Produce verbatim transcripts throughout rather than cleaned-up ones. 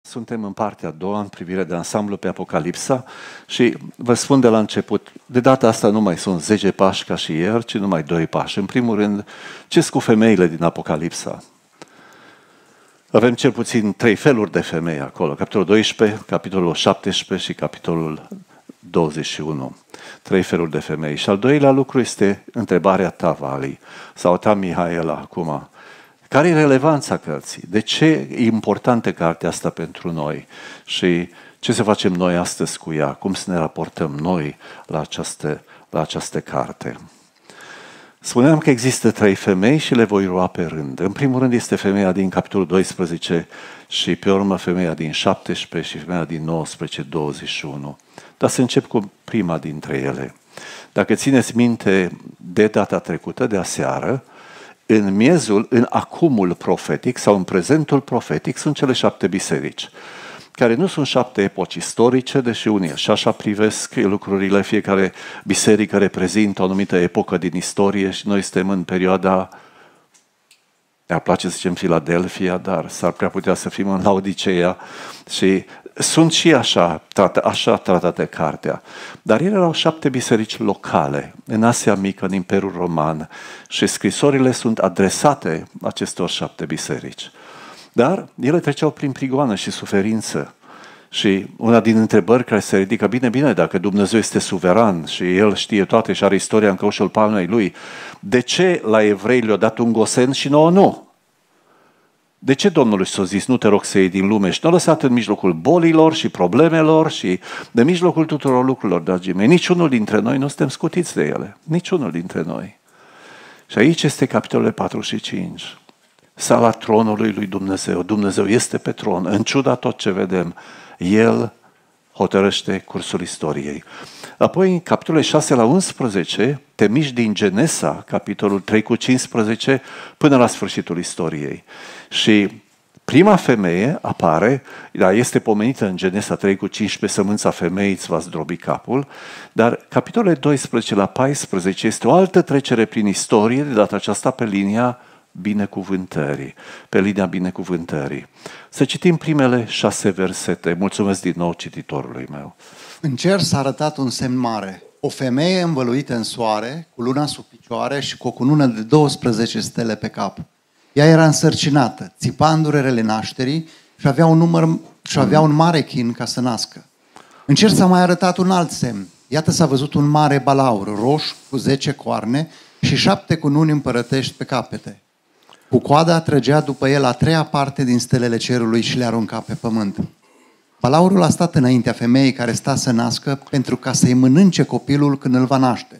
Suntem în partea a doua, în privire de ansamblu pe Apocalipsa și vă spun de la început, de data asta nu mai sunt zece pași ca și ieri, ci numai doi pași. În primul rând, ce-s cu femeile din Apocalipsa? Avem cel puțin trei feluri de femei acolo, capitolul doisprezece, capitolul șaptesprezece și capitolul douăzeci și unu. Trei feluri de femei. Și al doilea lucru este întrebarea ta, Vali, sau ta, Mihaela, acum. Care e relevanța cărții? De ce e importantă cartea asta pentru noi? Și ce să facem noi astăzi cu ea? Cum să ne raportăm noi la această, la această carte? Spuneam că există trei femei și le voi lua pe rând. În primul rând este femeia din capitolul doisprezece și pe urmă femeia din șaptesprezece și femeia din nouăsprezece douăzeci și unu. Dar să încep cu prima dintre ele. Dacă țineți minte de data trecută, de aseară, în miezul, în acumul profetic sau în prezentul profetic sunt cele șapte biserici, care nu sunt șapte epoci istorice, deși unii și așa privesc lucrurile, fiecare biserică reprezintă o anumită epocă din istorie și noi suntem în perioada, ne place să zicem Filadelfia, dar s-ar prea putea să fim în Laodiceea și sunt și așa, așa tratate cartea. Dar ele erau șapte biserici locale, în Asia Mică, în Imperiul Roman, și scrisorile sunt adresate acestor șapte biserici. Dar ele treceau prin prigoană și suferință. Și una din întrebări care se ridică, bine, bine, dacă Dumnezeu este suveran și El știe toate și are istoria în căușul palmei Lui, de ce la evrei le-a dat un gosen și nouă nu? De ce Domnul s-a zis, nu te rog să iei din lume și nu a lăsat în mijlocul bolilor și problemelor și de mijlocul tuturor lucrurilor, dragii mei? Niciunul dintre noi nu suntem scutiți de ele. Niciunul dintre noi. Și aici este capitolele patru și cinci. Sala tronului lui Dumnezeu. Dumnezeu este pe tron. În ciuda tot ce vedem, El hotărăște cursul istoriei. Apoi, în capitolele șase la unsprezece, te miști din Genesa, capitolul trei cu cincisprezece, până la sfârșitul istoriei. Și prima femeie apare, dar este pomenită în Genesa trei cu cincisprezece, sămânța femeii îți va zdrobi capul, dar capitolele doisprezece la paisprezece este o altă trecere prin istorie, de data aceasta pe linia binecuvântării, pe linia binecuvântării. Să citim primele șase versete. Mulțumesc din nou cititorului meu. În cer s-a arătat un semn mare. O femeie învăluită în soare, cu luna sub picioare și cu o cunună de douăsprezece stele pe cap. Ea era însărcinată, țipa îndurerele nașterii și avea un, număr, și avea un mare chin ca să nască. În cer s-a mai arătat un alt semn. Iată s-a văzut un mare balaur roșu cu zece coarne și șapte cununi împărătești pe capete. Cu coada trăgea după el a treia parte din stelele cerului și le arunca pe pământ. Balaurul a stat înaintea femeii care sta să nască pentru ca să-i mănânce copilul când îl va naște.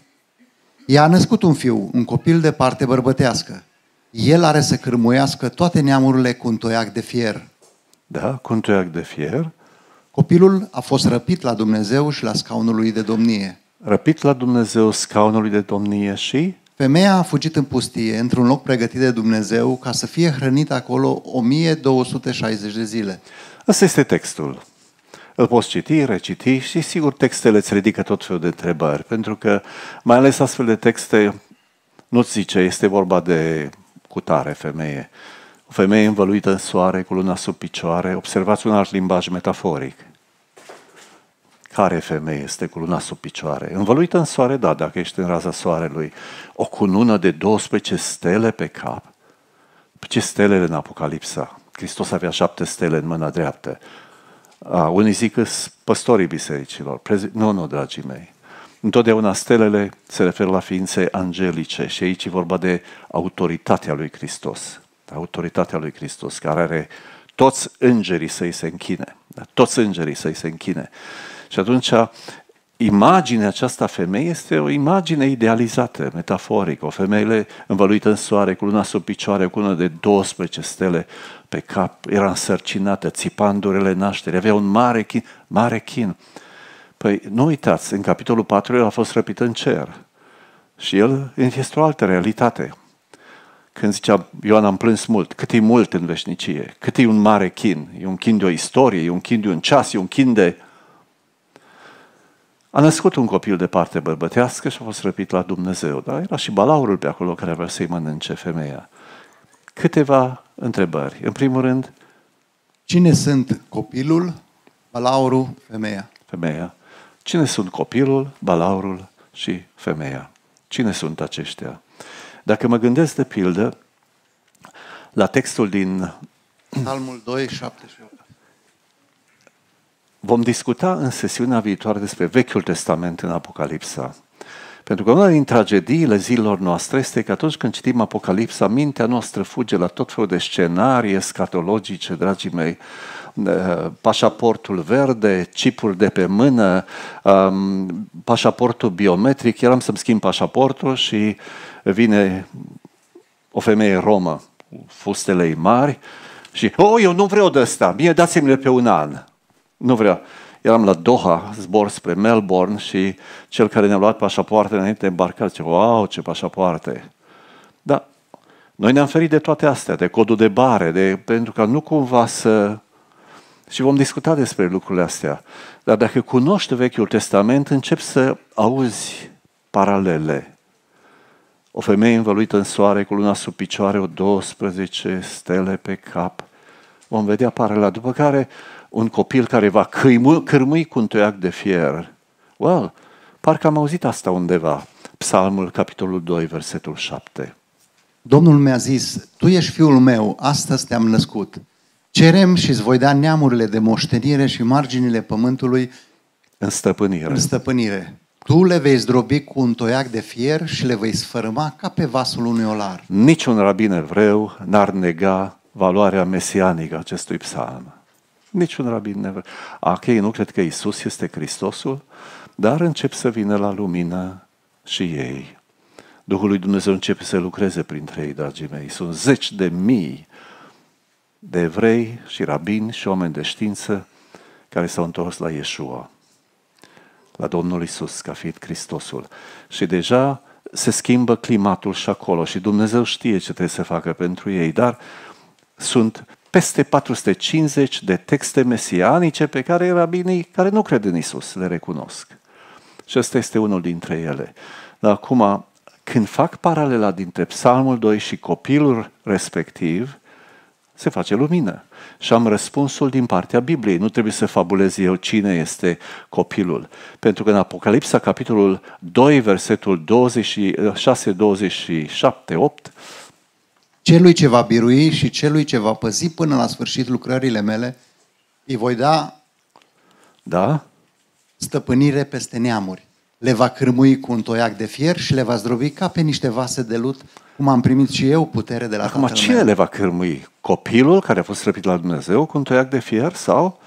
Ea a născut un fiu, un copil de parte bărbătească. El are să cârmuiască toate neamurile cu un toiac de fier. Da, cu un toiac de fier. Copilul a fost răpit la Dumnezeu și la scaunul lui de domnie. Răpit la Dumnezeu, scaunului de domnie și... Femeia a fugit în pustie, într-un loc pregătit de Dumnezeu, ca să fie hrănită acolo o mie două sute șaizeci de zile. Asta este textul. Îl poți citi, reciti și sigur textele îți ridică tot felul de întrebări, pentru că mai ales astfel de texte nu-ți zice, este vorba de cutare femeie. O femeie învăluită în soare, cu luna sub picioare. Observați un alt limbaj metaforic. Care femeie este cu luna sub picioare? Învăluită în soare, da, dacă ești în raza soarelui. O cunună de douăsprezece stele pe cap. Ce stelele în Apocalipsa? Hristos avea șapte stele în mâna dreaptă. A, unii zic că sunt păstorii bisericilor. Nu, nu, dragii mei. Întotdeauna stelele se referă la ființe angelice și aici e vorba de autoritatea lui Hristos. Autoritatea lui Hristos, care are toți îngerii să-i se închine. Da? Toți îngerii să-i se închine. Și atunci, imaginea aceasta femeie este o imagine idealizată, metaforică. O femeie învăluită în soare, cu luna sub picioare, cu una de douăsprezece stele pe cap, era însărcinată, țipa îndurerele nașterii, avea un mare chin. Mare chin. Păi nu uitați, în capitolul patru el a fost răpit în cer. Și el este o altă realitate. Când zicea Ioan, am plâns mult, cât e mult în veșnicie, cât e un mare chin, e un chin de o istorie, e un chin de un ceas, e un chin de... A născut un copil de parte bărbătească și a fost răpit la Dumnezeu, dar era și balaurul pe acolo care avea să-i mănânce femeia. Câteva întrebări. În primul rând, Cine sunt copilul, balaurul, femeia? Femeia. Cine sunt copilul, balaurul și femeia? Cine sunt aceștia? Dacă mă gândesc de pildă la textul din... Psalmul doi, șapte și opt. Vom discuta în sesiunea viitoare despre Vechiul Testament în Apocalipsa. Pentru că una din tragediile zilelor noastre este că atunci când citim Apocalipsa, mintea noastră fuge la tot felul de scenarii escatologice, dragii mei, pașaportul verde, chipuri de pe mână, pașaportul biometric. Eram să-mi schimb pașaportul și vine o femeie romă, fustelei mari, și, oh, eu nu vreau de ăsta, bine, dați-mi-le pe un an. Nu vreau. Eram la Doha, zbor spre Melbourne și cel care ne-a luat pașapoartele înainte de îmbarcat, zice, wow, ce pașapoarte! Da, noi ne-am ferit de toate astea, de codul de bare, de, pentru că nu cumva să... Și vom discuta despre lucrurile astea. Dar dacă cunoști Vechiul Testament, începi să auzi paralele. O femeie învăluită în soare, cu luna sub picioare, o douăsprezece stele pe cap. Vom vedea paralela. După care un copil care va cârmui, cârmui cu un toiac de fier. Well, parcă am auzit asta undeva. Psalmul, capitolul doi, versetul șapte. Domnul mi-a zis, tu ești fiul meu, astăzi te-am născut. Cerem și îți voi da neamurile de moștenire și marginile pământului în stăpânire. În stăpânire. Tu le vei zdrobi cu un toiac de fier și le vei sfărâma ca pe vasul unui olar. Niciun rabin evreu n-ar nega valoarea mesianică a acestui psalm. Niciun rabin evreu. Ok, nu cred că Iisus este Hristosul, dar încep să vină la lumină și ei. Duhul lui Dumnezeu începe să lucreze printre ei, dragii mei. Sunt zeci de mii de evrei și rabini și oameni de știință care s-au întors la Iesua, la Domnul Iisus, ca fiind Hristosul. Și deja se schimbă climatul și acolo și Dumnezeu știe ce trebuie să facă pentru ei, dar sunt peste patru sute cincizeci de texte mesianice pe care rabinii care nu cred în Iisus le recunosc. Și ăsta este unul dintre ele. Dar acum, când fac paralela dintre Psalmul doi și copilul respectiv, se face lumină. Și am răspunsul din partea Bibliei. Nu trebuie să fabulez eu cine este copilul. Pentru că în Apocalipsa, capitolul doi, versetul douăzeci și șase, douăzeci și șapte, opt, celui ce va birui și celui ce va păzi până la sfârșit lucrările mele, îi voi da da? stăpânire peste neamuri. Le va cârmui cu un toiac de fier și le va zdrobi ca pe niște vase de lut, cum am primit și eu putere de la Acum, Tatăl cine meu. le va cârmui? Copilul care a fost răpit la Dumnezeu cu un toiac de fier sau?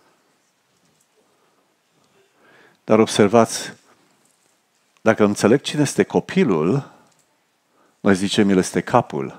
Dar observați, dacă înțeleg cine este copilul, noi zicem el este capul.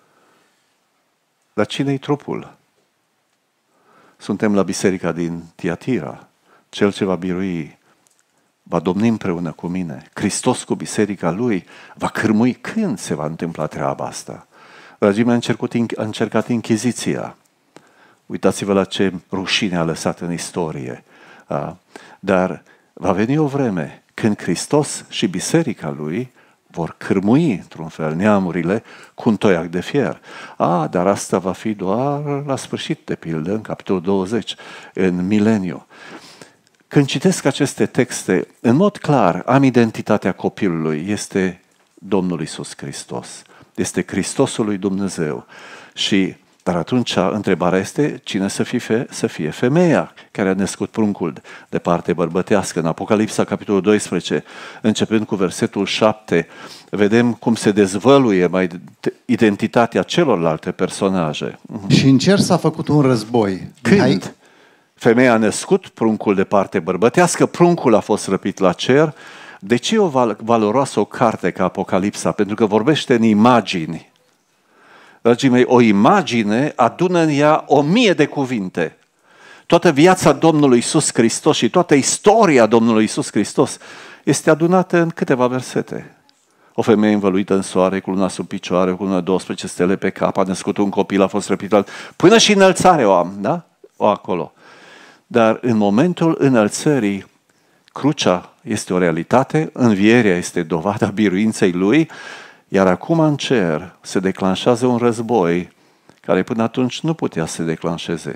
Dar cine-i trupul? Suntem la biserica din Tiatira. Cel ce va birui va domni împreună cu mine. Hristos cu biserica lui va cârmui. Când se va întâmpla treaba asta? Dragii mei, a încercat, a încercat Inchiziția. Uitați-vă la ce rușine a lăsat în istorie. Dar va veni o vreme când Hristos și biserica lui vor cârmui, într-un fel, neamurile cu un toiac de fier. A, dar asta va fi doar la sfârșit, de pildă, în capitolul douăzeci, în mileniu. Când citesc aceste texte, în mod clar, am identitatea copilului. Este Domnul Iisus Hristos. Este Hristosul lui Dumnezeu. Și, dar atunci, întrebarea este, cine să fie, să fie femeia care a născut pruncul de parte bărbătească? În Apocalipsa, capitolul doisprezece, începând cu versetul șapte, vedem cum se dezvăluie mai identitatea celorlalte personaje. Și în cer s-a făcut un război. Când? Hai... Femeia a născut pruncul de parte bărbătească, pruncul a fost răpit la cer. De ce e o valoroasă o carte ca Apocalipsa? Pentru că vorbește în imagini. Dragii mei, o imagine adună în ea o mie de cuvinte. Toată viața Domnului Iisus Hristos și toată istoria Domnului Iisus Hristos este adunată în câteva versete. O femeie învăluită în soare, cu luna sub picioare, cu luna douăsprezece stele pe cap, a născut un copil, a fost răpit la... Până și înălțare o am, da? O acolo. Dar în momentul înălțării, crucea este o realitate, învierea este dovada biruinței lui, iar acum în cer se declanșează un război care până atunci nu putea să se declanșeze.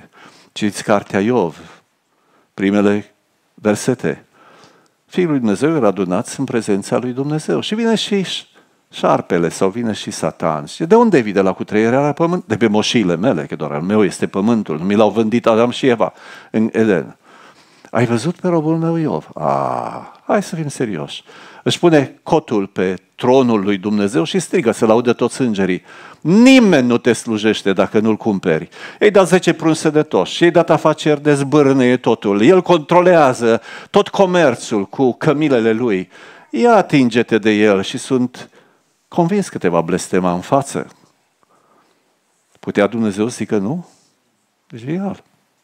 Citiți cartea Iov, primele versete. Fiul lui Dumnezeu era adunat în prezența lui Dumnezeu. Și vine și șarpele sau vine și Satan. Și de unde vine la cutreierea la pământ? De pe moșiile mele, că doar al meu este pământul. Mi l-au vândit Adam și Eva în Eden. Ai văzut pe robul meu Iov? Ah, hai să fim serioși. Își pune cotul pe tronul lui Dumnezeu și strigă să-l audă toți îngerii. Nimeni nu te slujește dacă nu-l cumperi. Ei dat zece prunse de toți și ei dat afaceri de zbârnăie totul. El controlează tot comerțul cu cămilele lui. Ia atinge-te de el și sunt convins că te va blestema în față. Putea Dumnezeu să zică nu? Deci ia-l.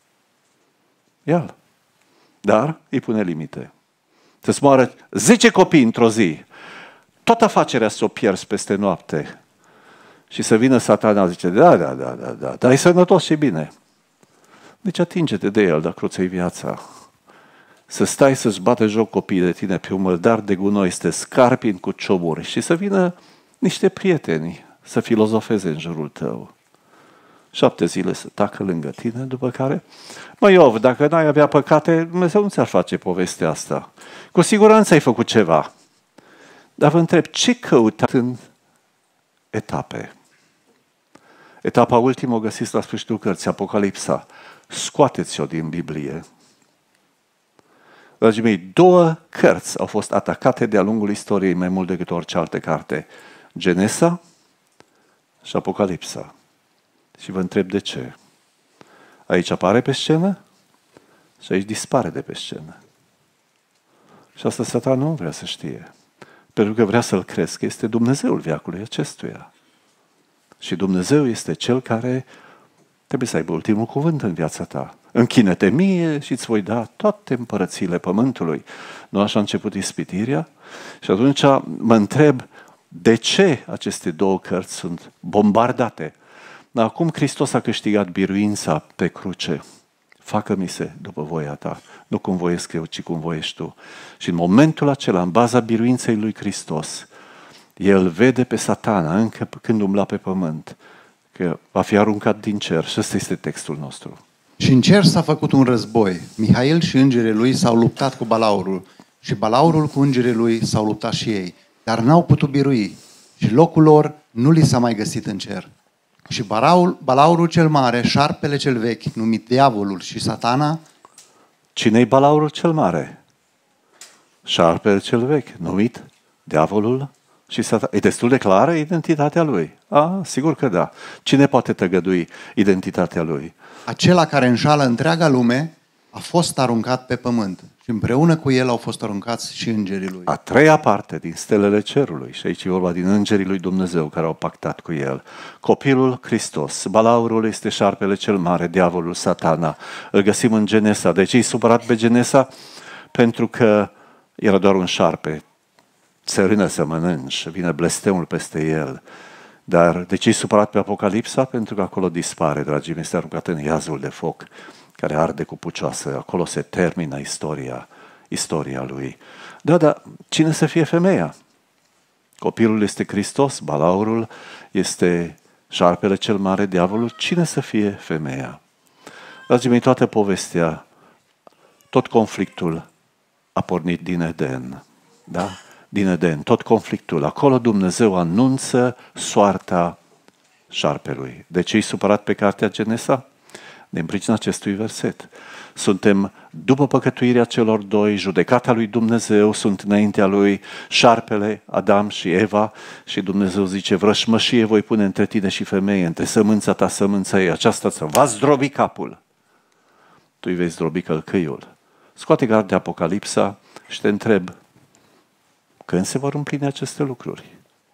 Ia-l. Dar îi pune limite. Să-ți moară zece copii într-o zi. Toată afacerea să o pierzi peste noapte. Și să vină Satana, zice, da, da, da, da, da, dar e sănătos și bine. Deci atinge-te de el, dacă ți-ai viața. Să stai să-ți bate joc copiii de tine pe un măldar de gunoi, să te scarpini cu cioburi și să vină niște prieteni să filozofeze în jurul tău. Șapte zile să tacă lângă tine, după care, mă Iov, dacă n-ai avea păcate, Dumnezeu nu ți-ar face povestea asta. Cu siguranță ai făcut ceva. Dar vă întreb, ce căutați în etape? Etapa ultimă o găsiți la sfârșitul cărții, Apocalipsa. Scoateți-o din Biblie. Dragii mei, două cărți au fost atacate de-a lungul istoriei mai mult decât orice altă carte. Genesa și Apocalipsa. Și vă întreb de ce. Aici apare pe scenă și aici dispare de pe scenă. Și asta Satan nu vrea să știe. Pentru că vrea să-l crezi, este Dumnezeul veacului acestuia. Și Dumnezeu este Cel care trebuie să aibă ultimul cuvânt în viața ta. Închine-te mie și îți voi da toate împărățiile pământului. Nu așa a început ispitirea? Și atunci mă întreb, de ce aceste două cărți sunt bombardate? Dar acum Hristos a câștigat biruința pe cruce. Facă-mi se după voia ta, nu cum voiesc eu, ci cum voiești tu. Și în momentul acela, în baza biruinței lui Hristos, El vede pe Satana, încă când umbla pe pământ, că va fi aruncat din cer. Și ăsta este textul nostru. Și în cer s-a făcut un război. Mihail și îngerii lui s-au luptat cu Balaurul și Balaurul cu îngerii lui s-au luptat și ei, dar n-au putut birui și locul lor nu li s-a mai găsit în cer. Și Balaurul, Balaurul cel mare, șarpele cel vechi, numit Diavolul și Satana. Cine-i Balaurul cel mare? Șarpele cel vechi, numit Diavolul și Satana. E destul de clară identitatea lui? A, sigur că da. Cine poate tăgădui identitatea lui? Acela care înșală întreaga lume a fost aruncat pe pământ și împreună cu el au fost aruncați și îngerii lui. A treia parte din stelele cerului, și aici e vorba din îngerii lui Dumnezeu care au pactat cu el. Copilul Hristos, Balaurul este șarpele cel mare, Diavolul, Satana. Îl găsim în Genesa. De ce e supărat pe Genesa? Pentru că era doar un șarpe. Țărână să mănânci, vine blestemul peste el. Dar de ce e supărat pe Apocalipsa? Pentru că acolo dispare, dragii mei, este aruncat în iazul de foc care arde cu pucioasă. Acolo se termină istoria, istoria lui. Da, dar cine să fie femeia? Copilul este Hristos, Balaurul este șarpele cel mare, Diavolul. Cine să fie femeia? Dragii mei, toată povestea, tot conflictul a pornit din Eden. Da? Din Eden, tot conflictul. Acolo Dumnezeu anunță soarta șarpelui. De ce e supărat pe cartea Genesa? Din pricina acestui verset. Suntem după păcătuirea celor doi, judecata lui Dumnezeu, sunt înaintea lui șarpele, Adam și Eva și Dumnezeu zice, vrășmășie voi pune între tine și femeie, între sămânța ta, sămânța ei, aceasta să va zdrobi capul. Tu îi vei zdrobi călcâiul. Scoate cartea Apocalipsa și te întreb, când se vor împlini aceste lucruri?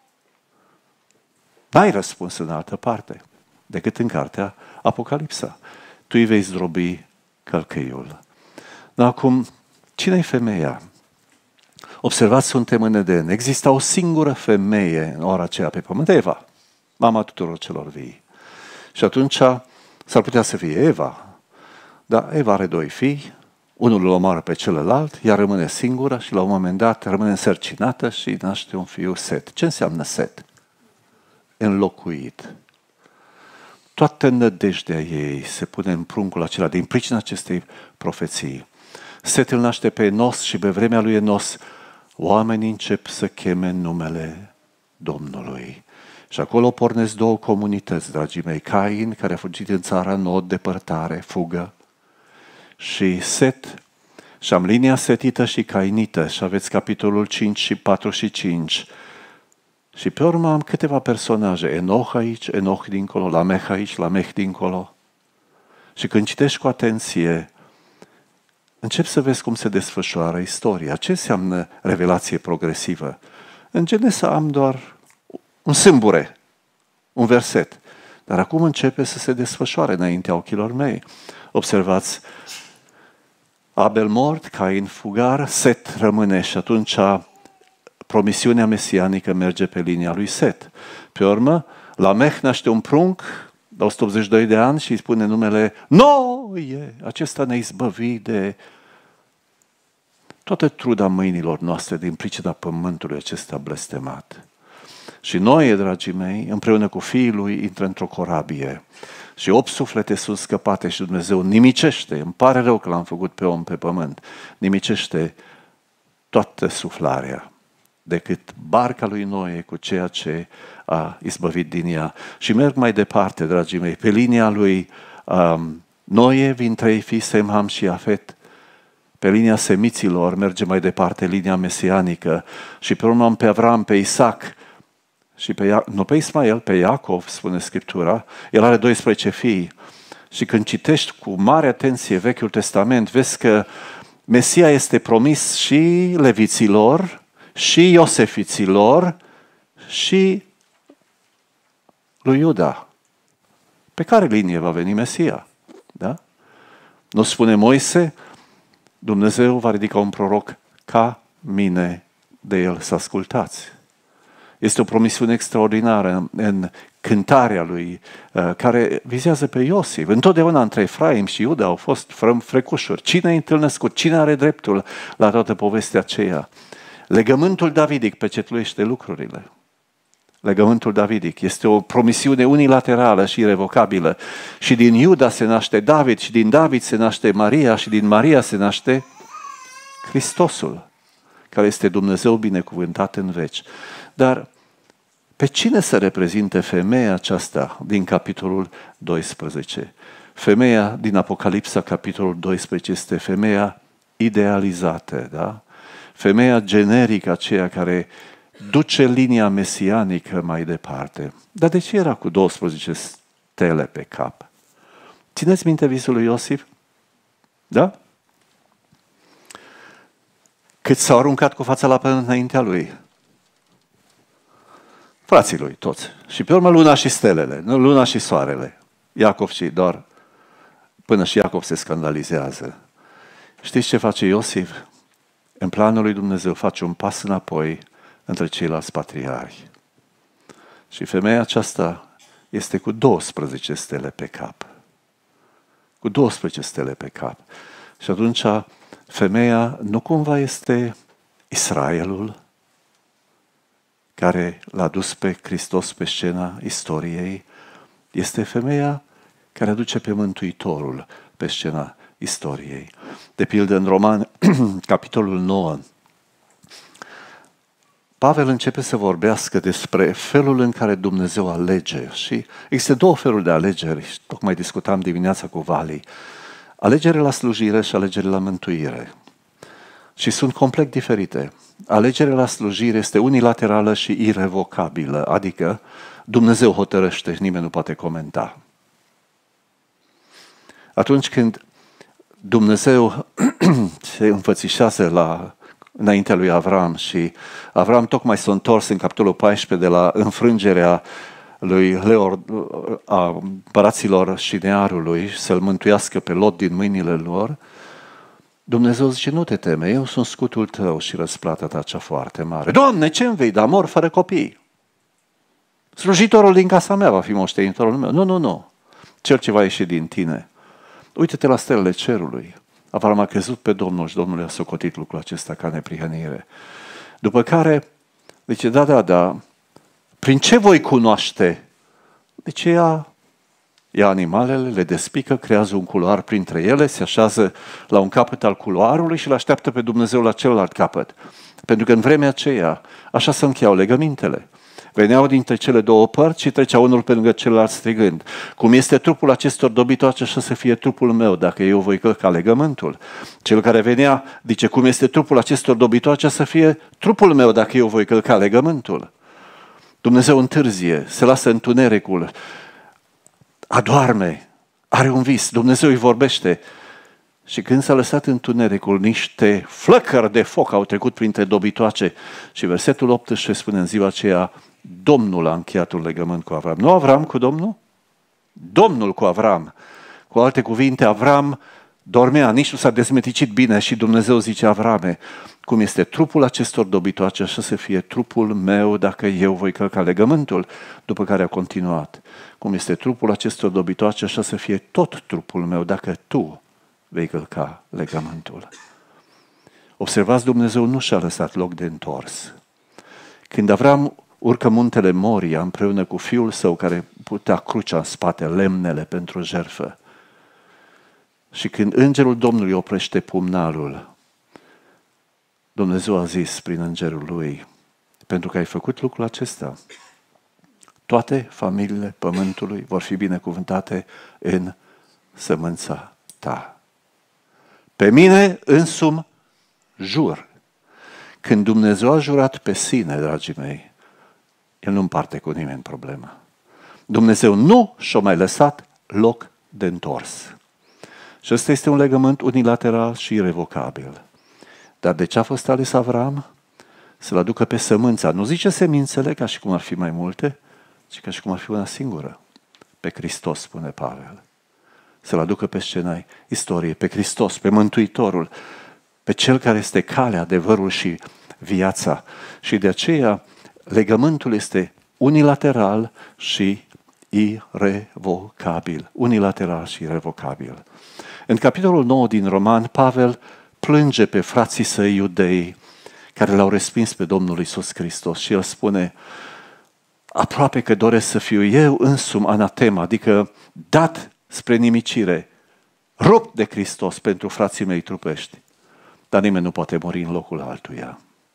N-ai răspuns în altă parte decât în cartea Apocalipsa. Tu îi vei zdrobi călcâiul. Dar acum, cine-i femeia? Observați, suntem în Eden. Exista o singură femeie în ora aceea pe pământ, Eva, mama tuturor celor vii. Și atunci s-ar putea să fie Eva. Dar Eva are doi fii, unul îl omoară pe celălalt, ea rămâne singură și la un moment dat rămâne însărcinată și naște un fiu, Set. Ce înseamnă Set? Înlocuit. toată nădejdea ei se pune în pruncul acela din pricina acestei profeții. Set îl naște pe Enos și pe vremea lui Enos oamenii încep să cheme numele Domnului. Și acolo pornesc două comunități, dragii mei. Cain, care a fugit în țara Nod, depărtare, fugă. Și Set, și am linia setită și cainită. Și aveți capitolul cinci și patru și cinci. Și pe urmă am câteva personaje. Enoch aici, Enoch dincolo, Lamech aici, Lamech dincolo. Și când citești cu atenție, începi să vezi cum se desfășoară istoria. Ce înseamnă revelație progresivă? În Genesa am doar un sâmbure, un verset. Dar acum începe să se desfășoare înaintea ochilor mei. Observați, Abel mort, Cain fugar, Set rămâne și atunci promisiunea mesianică merge pe linia lui Set. Pe urmă, Lamech naște un prunc la o sută optzeci și doi de ani și îi spune numele Noe. Acesta ne izbăvi de toată truda mâinilor noastre din pricina pământului acesta blestemat. Și Noe, dragii mei, împreună cu fiii lui, intră într-o corabie. Și opt suflete sunt scăpate și Dumnezeu nimicește, îmi pare rău că l-am făcut pe om pe pământ, nimicește toată suflarea decât barca lui Noe cu ceea ce a izbăvit din ea. Și merg mai departe, dragii mei, pe linia lui um, Noe vin trei fii, Sem, Ham și Afet. Pe linia semiților merge mai departe linia mesianică și pe urmă pe Avram, pe Isaac și pe, Ia- nu pe Ismael, pe Iacov, spune Scriptura. El are doisprezece fii. Și când citești cu mare atenție Vechiul Testament, vezi că Mesia este promis și leviților, și iosefiților, și lui Iuda. Pe care linie va veni Mesia? Da? Nu spune Moise, Dumnezeu va ridica un proroc ca mine, de el să ascultați. Este o promisiune extraordinară în cântarea lui, care vizează pe Iosif. Întotdeauna între Efraim și Iuda au fost frecușuri. Cine îi întâlnesc? Cine are dreptul la toată povestea aceea? Legământul davidic pecetluiește lucrurile. Legământul davidic este o promisiune unilaterală și irrevocabilă. Și din Iuda se naște David, și din David se naște Maria, și din Maria se naște Hristosul, care este Dumnezeu binecuvântat în veci. Dar pe cine se reprezinte femeia aceasta din capitolul doisprezece? Femeia din Apocalipsa, capitolul doisprezece, este femeia idealizată, da? Femeia generică, aceea care duce linia mesianică mai departe. Dar de ce era cu douăsprezece stele pe cap? Țineți minte visul lui Iosif? Da? Cât s-au aruncat cu fața la pământ înaintea lui. Frații lui, toți. Și pe urmă luna și stelele, luna și soarele. Iacov și doar, până și Iacov se scandalizează. Știți ce face Iosif? În planul lui Dumnezeu face un pas înapoi între ceilalți patriarhi. Și femeia aceasta este cu douăsprezece stele pe cap. Cu douăsprezece stele pe cap. Și atunci femeia nu cumva este Israelul care l-a dus pe Hristos pe scena istoriei, este femeia care aduce pe Mântuitorul pe scena istoriei. De pildă în Roman, capitolul nouă, Pavel începe să vorbească despre felul în care Dumnezeu alege. Și există două feluri de alegeri, tocmai discutam dimineața cu Vali. Alegere la slujire și alegere la mântuire. Și sunt complet diferite. Alegerea la slujire este unilaterală și irevocabilă, adică Dumnezeu hotărăște și nimeni nu poate comenta. Atunci când Dumnezeu se înfățișează la, înaintea lui Avram și Avram tocmai s-a întors în capitolul paisprezece de la înfrângerea lui Leor, a împăraților Șinearului, să-l mântuiască pe Lot din mâinile lor, Dumnezeu zice, nu te teme, eu sunt scutul tău și răsplata ta cea foarte mare. Doamne, ce-mi vei da? Mor fără copii. Slujitorul din casa mea va fi moștenitorul meu. Nu, nu, nu. Cel ce va ieși din tine. Uită-te la stelele cerului. Avram a crezut pe Domnul și Domnul i-a socotit lucrul acesta ca neprihănire. După care, zice, da, da, da, prin ce voi cunoaște? Deci ea ia animalele, le despică, creează un culoar printre ele, se așează la un capăt al culoarului și îl așteaptă pe Dumnezeu la celălalt capăt. Pentru că în vremea aceea, așa se încheiau legămintele. Veneau dintre cele două părți și trecea unul pe lângă celălalt strigând: cum este trupul acestor dobitoace, așa să fie trupul meu, dacă eu voi călca legământul. Cel care venea zice: cum este trupul acestor dobitoace, să fie trupul meu, dacă eu voi călca legământul. Dumnezeu întârzie, se lasă întunericul, adoarme, are un vis, Dumnezeu îi vorbește. Și când s-a lăsat întunericul, niște flăcări de foc au trecut printre dobitoace. Și versetul optsprezece spune: în ziua aceea Domnul a încheiat un legământ cu Avram. Nu Avram cu Domnul? Domnul cu Avram. Cu alte cuvinte, Avram dormea, nici nu s-a dezmeticit bine și Dumnezeu zice: Avrame, cum este trupul acestor dobitoace, așa să fie trupul meu, dacă eu voi călca legământul. După care a continuat: cum este trupul acestor dobitoace, așa să fie tot trupul meu, dacă tu vei călca legământul. Observați, Dumnezeu nu și-a lăsat loc de întors. Când Avram urcă muntele Moria împreună cu fiul său, care putea crucea în spate, lemnele pentru jertfă, și când îngerul Domnului oprește pumnalul, Dumnezeu a zis prin îngerul lui: pentru că ai făcut lucrul acesta, toate familiile pământului vor fi binecuvântate în sămânța ta. Pe mine însumi jur. Când Dumnezeu a jurat pe sine, dragii mei, El nu împarte cu nimeni problema. Dumnezeu nu și-a mai lăsat loc de întors. Și ăsta este un legământ unilateral și irevocabil. Dar de ce a fost ales Avram? Să-l aducă pe sămânța. Nu zice semințele ca și cum ar fi mai multe, ci ca și cum ar fi una singură. Pe Hristos, spune Pavel. Să-l aducă pe scena istoriei, pe Hristos, pe Mântuitorul, pe Cel care este calea, adevărul și viața. Și de aceea legământul este unilateral și irevocabil. Unilateral și irevocabil. În capitolul nouă din Roman, Pavel plânge pe frații săi iudei care l-au respins pe Domnul Iisus Hristos și el spune: aproape că doresc să fiu eu însumi anatema, adică dat spre nimicire, rupt de Hristos pentru frații mei trupești, dar nimeni nu poate muri în locul altuia.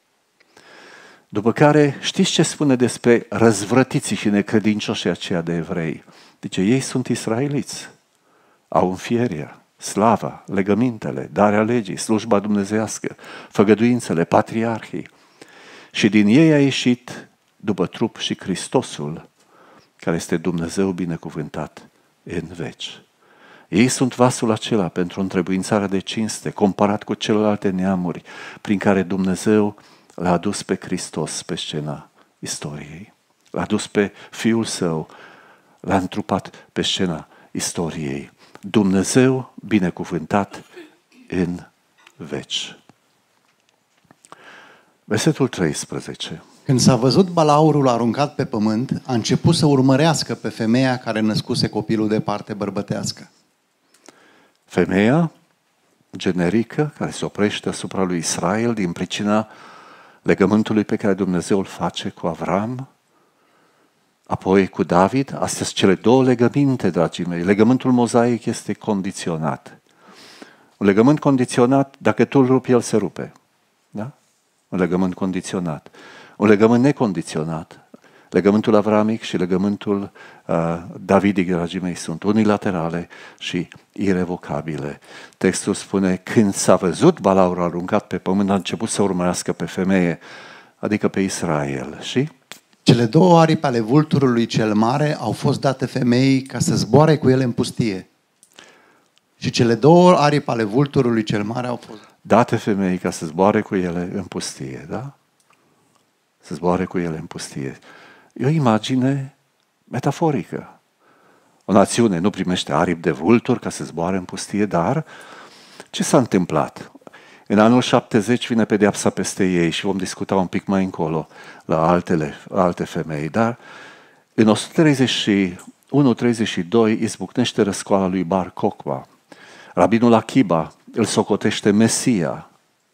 După care, știți ce spune despre răzvrătiții și necredincioșii aceia de evrei? Zice: ei sunt israeliți, au înfierea, slava, legămintele, darea legii, slujba dumnezeiască, făgăduințele, patriarhii. Și din ei a ieșit după trup și Hristosul, care este Dumnezeu binecuvântat în veci. Ei sunt vasul acela pentru întrebuințarea de cinste, comparat cu celelalte neamuri, prin care Dumnezeu l-a adus pe Hristos pe scena istoriei. L-a adus pe Fiul Său, l-a întrupat pe scena istoriei. Dumnezeu binecuvântat în veci. Versetul treisprezece. Când s-a văzut balaurul aruncat pe pământ, a început să urmărească pe femeia care născuse copilul de parte bărbătească. Femeia generică care se oprește asupra lui Israel din pricina legământului pe care Dumnezeu îl face cu Avram, apoi cu David. Astea sunt cele două legăminte, dragii mei. Legământul mozaic este condiționat. Un legământ condiționat, dacă tu îl rupi, el se rupe. Da? Un legământ condiționat. Un legământ necondiționat. Legământul avramic și legământul uh, davidic, dragii mei, sunt unilaterale și irevocabile. Textul spune: când s-a văzut balaurul aruncat pe pământ, a început să urmărească pe femeie, adică pe Israel. Și cele două aripi ale vulturului cel mare au fost date femeii ca să zboare cu ele în pustie. Și cele două aripi ale vulturului cel mare au fost date femeii ca să zboare cu ele în pustie, da? Să zboare cu ele în pustie. E o imagine metaforică. O națiune nu primește aripi de vulturi ca să zboare în pustie, dar ce s-a întâmplat? În anul șaptezeci vine pedeapsa peste ei și vom discuta un pic mai încolo la altele, alte femei, dar în o sută treizeci și unu treizeci și doi izbucnește răscoala lui Bar Kokhba. Rabinul Akiba îl socotește Mesia,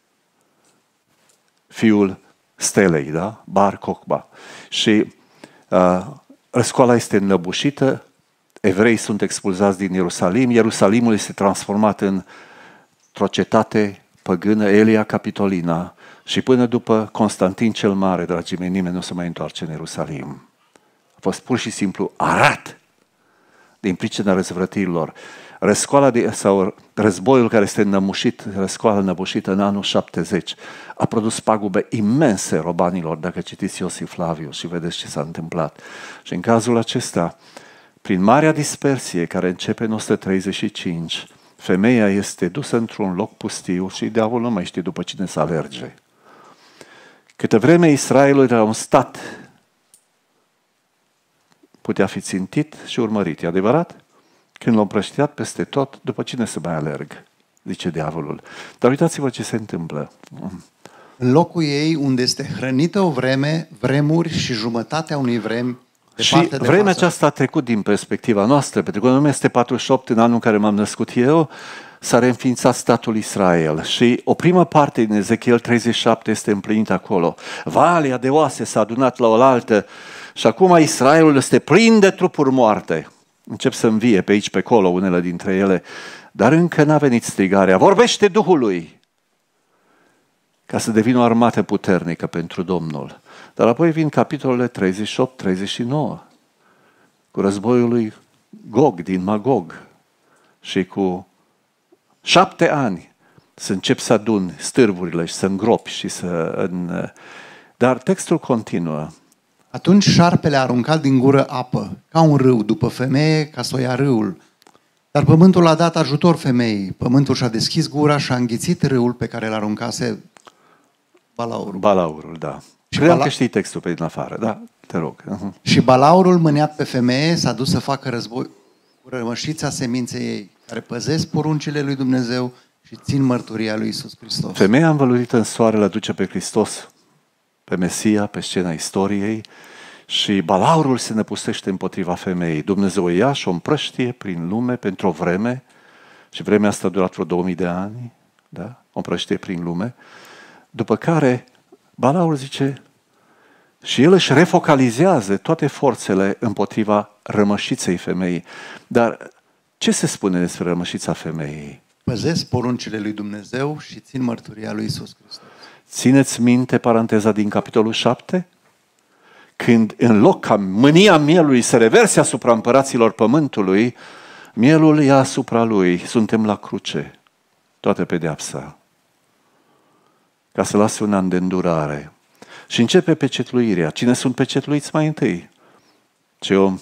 fiul stelei, da? Bar Kokhba. Și uh, răscoala este înlăbușită, evrei sunt expulzați din Ierusalim, Ierusalimul este transformat într-o cetate păgână, Elia Capitolina, și până după Constantin cel Mare, dragii mei, nimeni nu se mai întoarce în Ierusalim. A fost pur și simplu arat din pricina răzvrătirilor. Răscoala de, sau războiul care este înăbușit, răscoala înăbușită în anul șaptezeci, a produs pagube imense robanilor, dacă citiți Iosif Flaviu și vedeți ce s-a întâmplat. Și în cazul acesta, prin marea dispersie care începe în o sută treizeci și cinci, femeia este dusă într-un loc pustiu și diavolul nu mai știe după cine să alerge. Câte vreme Israelul era un stat, putea fi țintit și urmărit. E adevărat? Când l-au împrăștiat peste tot, după cine să mai alerg? Zice diavolul. Dar uitați-vă ce se întâmplă. În locul ei, unde este hrănită o vreme, vremuri și jumătatea unui vrem, și vremea aceasta a trecut din perspectiva noastră, pentru că în o mie patruzeci și opt, în anul în care m-am născut eu, s-a reînființat statul Israel și o primă parte din Ezechiel treizeci și șapte este împlinită acolo. Valea de oase s-a adunat la oaltă și acum Israelul este plin de trupuri moarte. Încep să învie pe aici, pe acolo, unele dintre ele, dar încă n-a venit strigarea. Vorbește Duhului ca să devină o armată puternică pentru Domnul. Dar apoi vin capitolele treizeci și opt treizeci și nouă cu războiul lui Gog din Magog și cu șapte ani să încep să adun stârvurile și să îngropi și să... În... Dar textul continuă. Atunci șarpele a aruncat din gură apă, ca un râu, după femeie, ca să o ia râul. Dar pământul a dat ajutor femeii. Pământul și-a deschis gura și a înghițit râul pe care l-aruncase balaurul. Balaurul, da. Și credeam bala... că știi textul pe din afară, da? Te rog. Uh-huh. Și balaurul, mâniat pe femeie, s-a dus să facă război cu rămășița seminței ei, care păzesc poruncile lui Dumnezeu și țin mărturia lui Iisus Hristos. Femeia învăluită în soare îl aduce pe Hristos, pe Mesia, pe scena istoriei, și balaurul se năpustește împotriva femeii. Dumnezeu o ia și o împrăștie prin lume pentru o vreme, și vremea asta a durat vreo două mii de ani, da? O împrăștie prin lume, după care balaurul zice, și el își refocalizează toate forțele împotriva rămășiței femeii. Dar ce se spune despre rămășița femeii? Păzesc poruncile lui Dumnezeu și țin mărturia lui Iisus Hristos. Țineți minte paranteza din capitolul șapte? Când în loc ca mânia mielului să reverse asupra împăraților pământului, mielul ia asupra lui. Suntem la cruce. Toată pedeapsa. Ca să lase un an de îndurare. Și începe pecetluirea. Cine sunt pecetluiți mai întâi? Cei o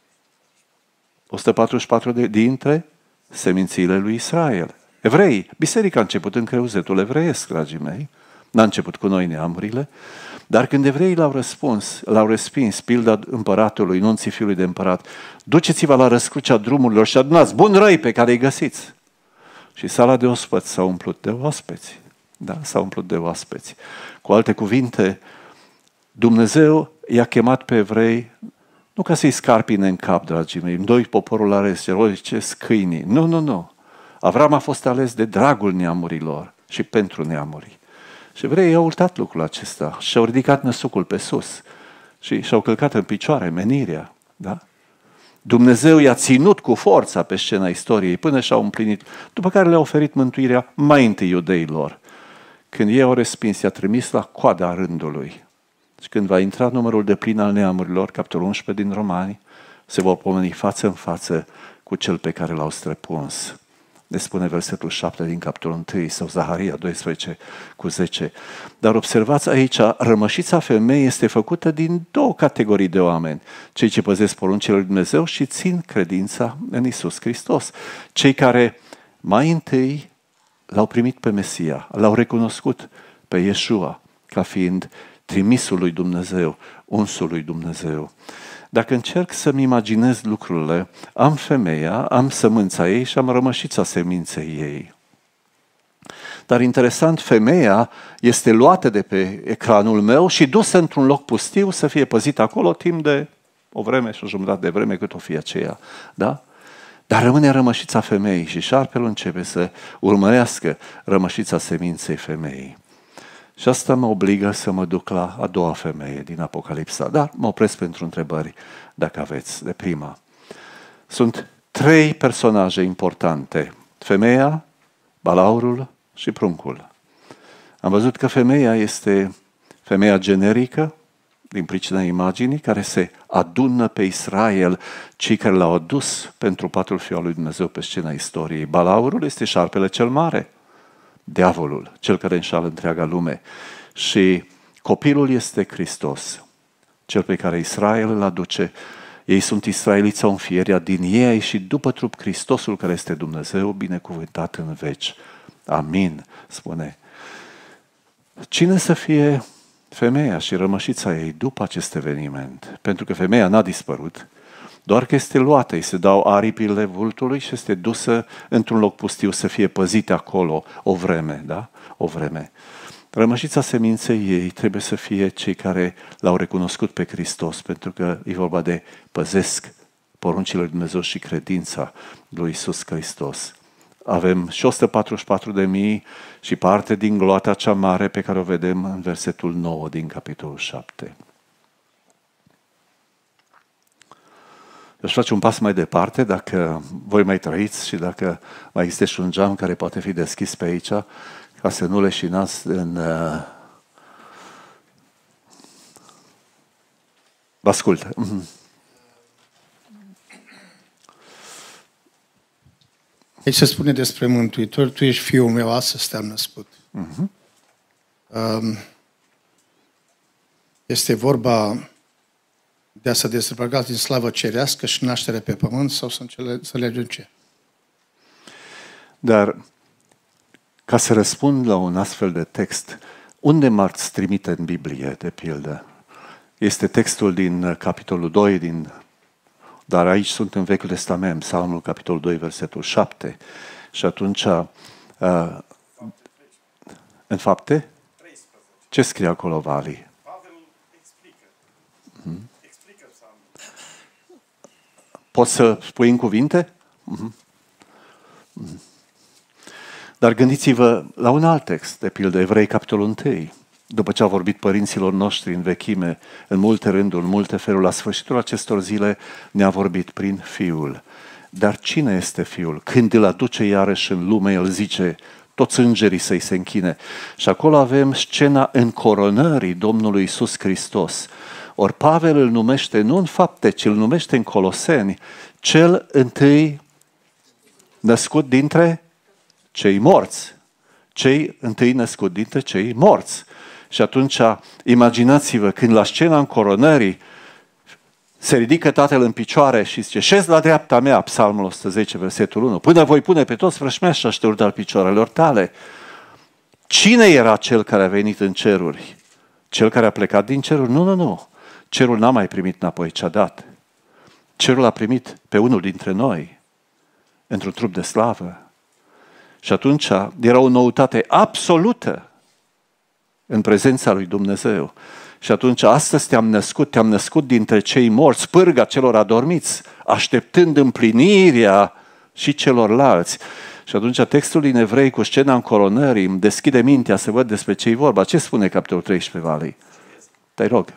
sută patruzeci și patru de dintre semințiile lui Israel. Evrei. Biserica a început în creuzetul evreiesc, dragii mei. N-a început cu noi neamurile. Dar când evreii l-au răspuns, l-au respins, pilda împăratului, nunții fiului de împărat, duceți-vă la răscrucea drumurilor și adunați bun răi pe care îi găsiți. Și sala de ospăți s-a umplut de oaspeți. Da, s-a umplut de oaspeți. Cu alte cuvinte, Dumnezeu i-a chemat pe evrei nu ca să-i scarpine în cap, dragii mei, doi poporul ales, eroice scâinii. Nu, nu, nu. Avram a fost ales de dragul neamurilor și pentru neamuri. Și evreii au uitat lucrul acesta și au ridicat năsucul pe sus și și-au călcat în picioare menirea. Da? Dumnezeu i-a ținut cu forța pe scena istoriei până și-au împlinit, după care le-a oferit mântuirea mai întâi iudeilor. Când ei au respins, i-a trimis la coada rândului. Și când va intra numărul de plin al neamurilor, capitolul unsprezece din Romani, se vor pomeni față în față cu cel pe care l-au străpuns. Ne spune versetul șapte din capitolul unu sau Zaharia doisprezece cu zece. Dar observați aici, rămășița femeii este făcută din două categorii de oameni. Cei ce păzesc poruncile lui Dumnezeu și țin credința în Iisus Hristos. Cei care mai întâi l-au primit pe Mesia, l-au recunoscut pe Iesua ca fiind trimisul lui Dumnezeu, unsul lui Dumnezeu. Dacă încerc să-mi imaginez lucrurile, am femeia, am sămânța ei și am rămășița seminței ei. Dar interesant, femeia este luată de pe ecranul meu și dusă într-un loc pustiu să fie păzită acolo timp de o vreme și o jumătate de vreme cât o fie aceea. Da? Dar rămâne rămășița femeii și șarpelul începe să urmărească rămășița seminței femeii. Și asta mă obligă să mă duc la a doua femeie din Apocalipsa. Dar mă opresc pentru întrebări, dacă aveți, de prima. sunt trei personaje importante. Femeia, balaurul și pruncul. Am văzut că femeia este femeia generică, din pricina imaginii, care se adună pe Israel, cei care l-au adus pentru patul Fiului lui Dumnezeu pe scena istoriei. Balaurul este șarpele cel mare, diavolul, cel care înșală întreaga lume. Și copilul este Hristos, cel pe care Israel îl aduce. Ei sunt israeliți au înfierea din ei și după trup Hristosul care este Dumnezeu, binecuvântat în veci. Amin, spune. Cine să fie femeia și rămășița ei după acest eveniment? Pentru că femeia n-a dispărut, doar că este luată, îi se dau aripile vultului și este dusă într-un loc pustiu să fie păzită acolo o vreme, da? O vreme. Rămășița seminței ei trebuie să fie cei care l-au recunoscut pe Hristos, pentru că e vorba de păzesc poruncile lui Dumnezeu și credința lui Iisus Hristos. Avem și o sută patruzeci și patru de mii și parte din gloata cea mare pe care o vedem în versetul nouă din capitolul șapte. Aș face un pas mai departe, dacă voi mai trăiți și dacă mai există și un geam care poate fi deschis pe aici, ca să nu leșinați în... Uh... Vă ascult. Aici se spune despre Mântuitor, tu ești Fiul meu, astăzi te-am născut. Uh-huh. Um, este vorba de a se dezbrăca din slavă cerească și naștere pe pământ sau să înțelegem ce? Dar ca să răspund la un astfel de text, unde m-ați trimite în Biblie, de pildă? Este textul din capitolul doi, din... dar aici sunt în Vechiul Testament, Psalmul, capitolul doi, versetul șapte. Și atunci, uh, în fapte? Ce scrie acolo, Vali? Pavel explică. Hmm? Explică psalmul. Poți să spui în cuvinte? Hmm. Hmm. Dar gândiți-vă la un alt text, de pildă, Evrei, capitolul unu. După ce au vorbit părinților noștri în vechime, în multe rânduri, în multe feluri, la sfârșitul acestor zile ne-a vorbit prin Fiul. Dar cine este Fiul? Când îl aduce iarăși în lume, el zice, toți îngerii să-i se închine. Și acolo avem scena încoronării Domnului Iisus Hristos. Ori Pavel îl numește nu în fapte, ci îl numește în Coloseni, cel întâi născut dintre cei morți. Cei întâi născut dintre cei morți. Și atunci, imaginați-vă, când la scena încoronării se ridică Tatăl în picioare și zice, șezi la dreapta mea, Psalmul o sută zece, versetul unu, până voi pune pe toți vrășmeași așteptări al picioarelor tale. Cine era cel care a venit în ceruri? Cel care a plecat din ceruri? Nu, nu, nu. Cerul n-a mai primit înapoi ce a dat. Cerul a primit pe unul dintre noi, într-un trup de slavă. Și atunci era o noutate absolută în prezența lui Dumnezeu. Și atunci, astăzi te-am născut, te-am născut dintre cei morți, pârga celor adormiți, așteptând împlinirea și celorlalți. Și atunci textul din Evrei cu scena încoronării îmi deschide mintea să văd despre ce-i vorba. Ce spune capitolul treisprezece, Vali? Te rog.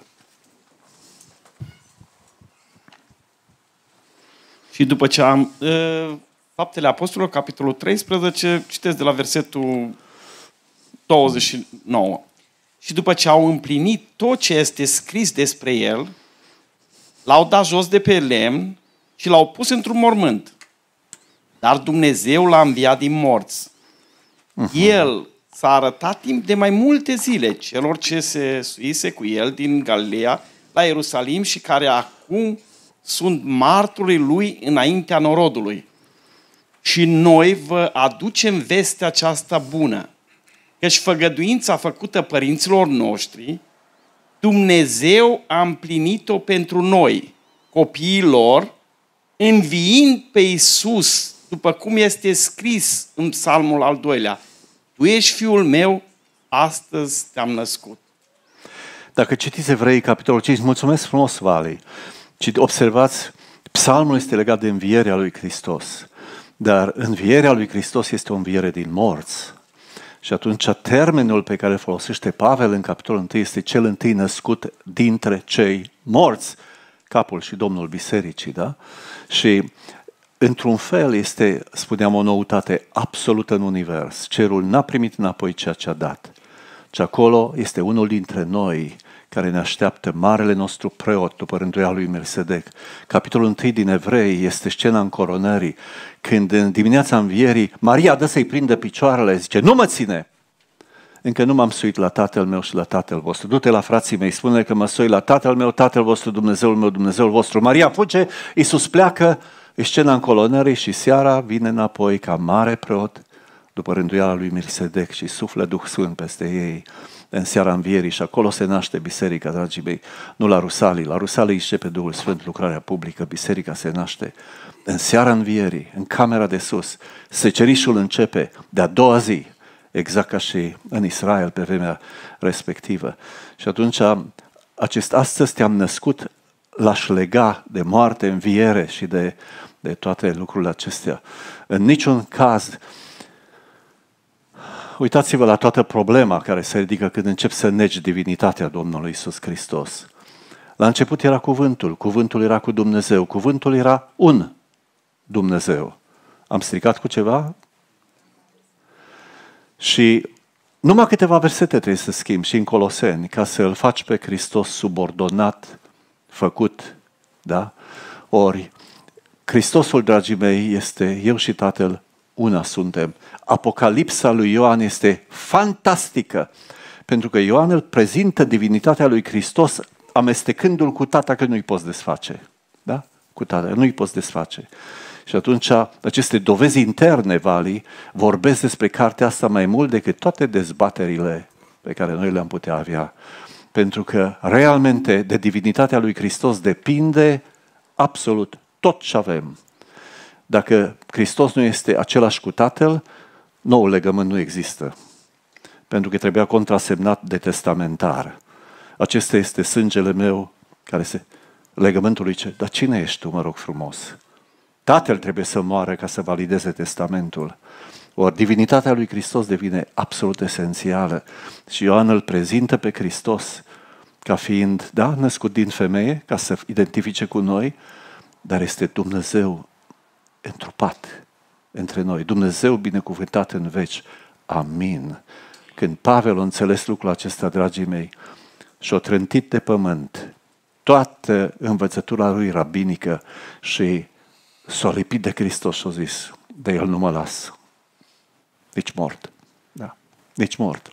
Și după ce am... Uh... Faptele Apostolilor, capitolul treisprezece, citesc de la versetul douăzeci și nouă. Și după ce au împlinit tot ce este scris despre el, l-au dat jos de pe lemn și l-au pus într-un mormânt. Dar Dumnezeu l-a înviat din morți. Uh-huh. El s-a arătat timp de mai multe zile celor ce se suise cu el din Galileea la Ierusalim și care acum sunt marturii lui înaintea norodului. Și noi vă aducem vestea aceasta bună, căci făgăduința făcută părinților noștri, Dumnezeu a împlinit-o pentru noi, copiii lor, înviind pe Iisus, după cum este scris în Psalmul al doilea. Tu ești Fiul meu, astăzi te-am născut. Dacă citiți Evrei, capitolul cinci, mulțumesc frumos, Vali. Observați, Psalmul este legat de învierea lui Hristos. Dar învierea lui Hristos este o înviere din morți. Și atunci termenul pe care îl folosește Pavel în capitolul unu este cel întâi născut dintre cei morți, capul și Domnul Bisericii, da? Și într-un fel este, spuneam, o noutate absolută în univers. Cerul n-a primit înapoi ceea ce a dat. Și acolo este unul dintre noi care ne așteaptă, marele nostru preot, după rânduiala lui Melchisedec. Capitolul întâi din Evrei este scena încoronării, când în dimineața învierii, Maria dă să-i prindă picioarele, zice, nu mă ține! Încă nu m-am suit la tatăl meu și la tatăl vostru. Du-te la frații mei, spune că mă sui la tatăl meu, tatăl vostru, Dumnezeul meu, Dumnezeul vostru. Maria fuge, Iisus pleacă, e scena încolonării și seara vine înapoi ca mare preot, după rânduiala lui Melchisedec, și suflă Duh Sfânt peste ei în seara învierii și acolo se naște biserica, dragii mei, nu la Rusalii. La Rusalii începe Duhul Sfânt, lucrarea publică, biserica se naște în seara învierii, în camera de sus. Secerișul începe de-a doua zi, exact ca și în Israel pe vremea respectivă. Și atunci acest astăzi te-am născut l-aș lega de moarte, înviere și de, de toate lucrurile acestea. În niciun caz, uitați-vă la toată problema care se ridică când începi să negi divinitatea Domnului Iisus Hristos. La început era cuvântul, cuvântul era cu Dumnezeu, cuvântul era un Dumnezeu. Am stricat cu ceva? Și numai câteva versete trebuie să schimbi și în Coloseni, ca să îl faci pe Hristos subordonat, făcut, da? Ori, Hristosul, dragii mei, este eu și Tatăl, una suntem. Apocalipsa lui Ioan este fantastică, pentru că Ioan îl prezintă divinitatea lui Hristos amestecându-l cu Tata, că nu-i poți desface. Da? Cu Tata, nu-i poți desface. Și atunci aceste dovezi interne, Vali, vorbesc despre cartea asta mai mult decât toate dezbaterile pe care noi le-am putea avea. Pentru că realmente de divinitatea lui Hristos depinde absolut tot ce avem. Dacă Hristos nu este același cu Tatăl, noul legământ nu există. Pentru că trebuia contrasemnat de testamentar. Acesta este sângele meu, care se... legământul lui ce? Dar cine ești tu, mă rog frumos? Tatăl trebuie să moară ca să valideze testamentul. Ori divinitatea lui Hristos devine absolut esențială. Și Ioan îl prezintă pe Hristos ca fiind, da, născut din femeie, ca să identifice cu noi, dar este Dumnezeu întrupat între noi. Dumnezeu binecuvântat în veci. Amin. Când Pavel a înțeles lucrul acesta, dragii mei, și-a trântit de pământ toată învățătura lui rabinică și s-a lipit de Hristos și a zis, de el nu mă las. Nici mort. Da. Nici mort.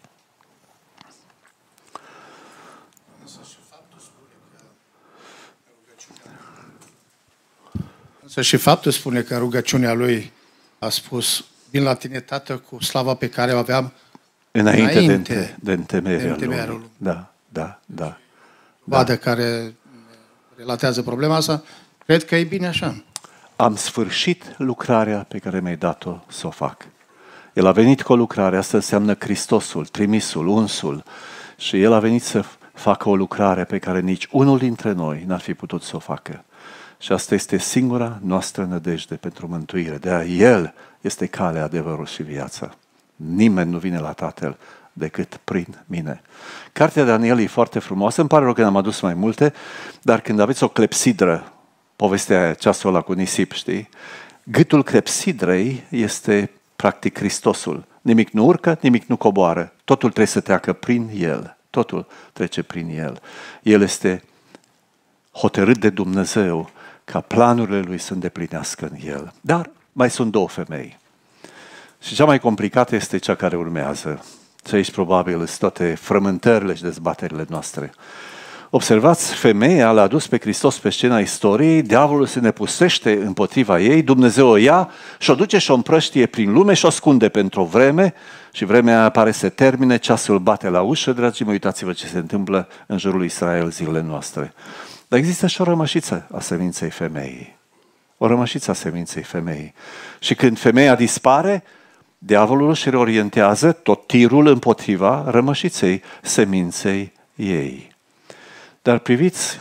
Însă și faptul spune că în rugăciunea lui a spus, vin la tine, Tată, cu slava pe care o aveam înainte, înainte de, de întemeierea întemeierea lui. lui. Da, da, da. Vadă da. care relatează problema asta, cred că e bine așa. Am sfârșit lucrarea pe care mi-ai dat-o să o fac. El a venit cu o lucrare, asta înseamnă Hristosul, trimisul, unsul, și El a venit să facă o lucrare pe care nici unul dintre noi n-ar fi putut să o facă. Și asta este singura noastră nădejde pentru mântuire. De-aia El este calea, adevărul și viața. Nimeni nu vine la Tatăl decât prin mine. Cartea Daniel e foarte frumoasă, îmi pare rău că n-am adus mai multe, dar când aveți o clepsidră, povestea aia, ceasul ăla cu nisip, știi? Gâtul clepsidrei este practic Hristosul. Nimic nu urcă, nimic nu coboară. Totul trebuie să treacă prin El. Totul trece prin El. El este hotărât de Dumnezeu ca planurile Lui să îndeplinească în El. Dar mai sunt două femei. Și cea mai complicată este cea care urmează. Și aici probabil sunt toate frământările și dezbaterile noastre. Observați, femeia l-a adus pe Hristos pe scena istoriei, diavolul se nepusește împotriva ei, Dumnezeu o ia și o duce și o împrăștie prin lume și o ascunde pentru o vreme și vremea aia pare să termine, ceasul bate la ușă, dragii mei, uitați-vă ce se întâmplă în jurul Israel zilele noastre. Dar există și o rămășiță a seminței femeii. O rămășiță a seminței femeii. Și când femeia dispare, diavolul își reorientează tot tirul împotriva rămășiței seminței ei. Dar priviți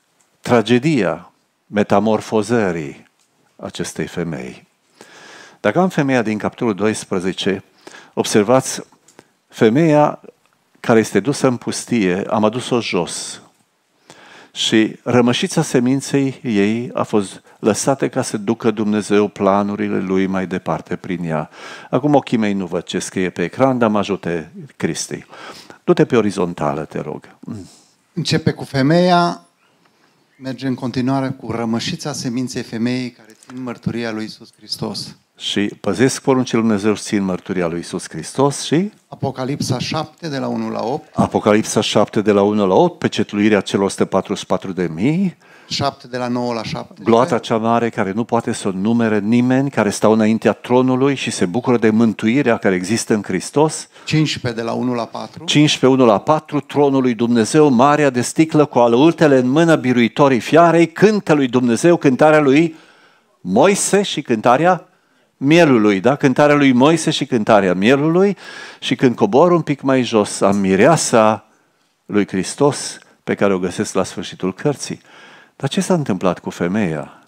tragedia metamorfozării acestei femei. Dacă am femeia din capitolul doisprezece, observați, femeia care este dusă în pustie, am adus-o jos. Și rămășița seminței ei a fost lăsată ca să ducă Dumnezeu planurile Lui mai departe prin ea. Acum ochii mei nu văd ce scrie pe ecran, dar mă ajute Cristi. Du-te pe orizontală, te rog. Începe cu femeia, merge în continuare cu rămășița seminței femeii care țin mărturia lui Iisus Hristos. Și păzesc poruncile Lui Dumnezeu și țin mărturia lui Iisus Hristos și Apocalipsa șapte, de la unu la opt. Apocalipsa șapte, de la unu la opt, pecetluirea celor o sută patruzeci și patru de mii, șapte de la nouă la șapte. gloata cea mare care nu poate să o numere nimeni, care stau înaintea tronului și se bucură de mântuirea care există în Hristos. cincisprezece de la unu la patru. cincisprezece unu la patru, tronul lui Dumnezeu, marea de sticlă cu alăurtele în mână, biruitorii fiarei, cântă lui Dumnezeu, cântarea lui Moise și cântarea mielului, da? Cântarea lui Moise și cântarea mielului. Și când cobor un pic mai jos, am mireasa lui Hristos pe care o găsesc la sfârșitul cărții. Dar ce s-a întâmplat cu femeia?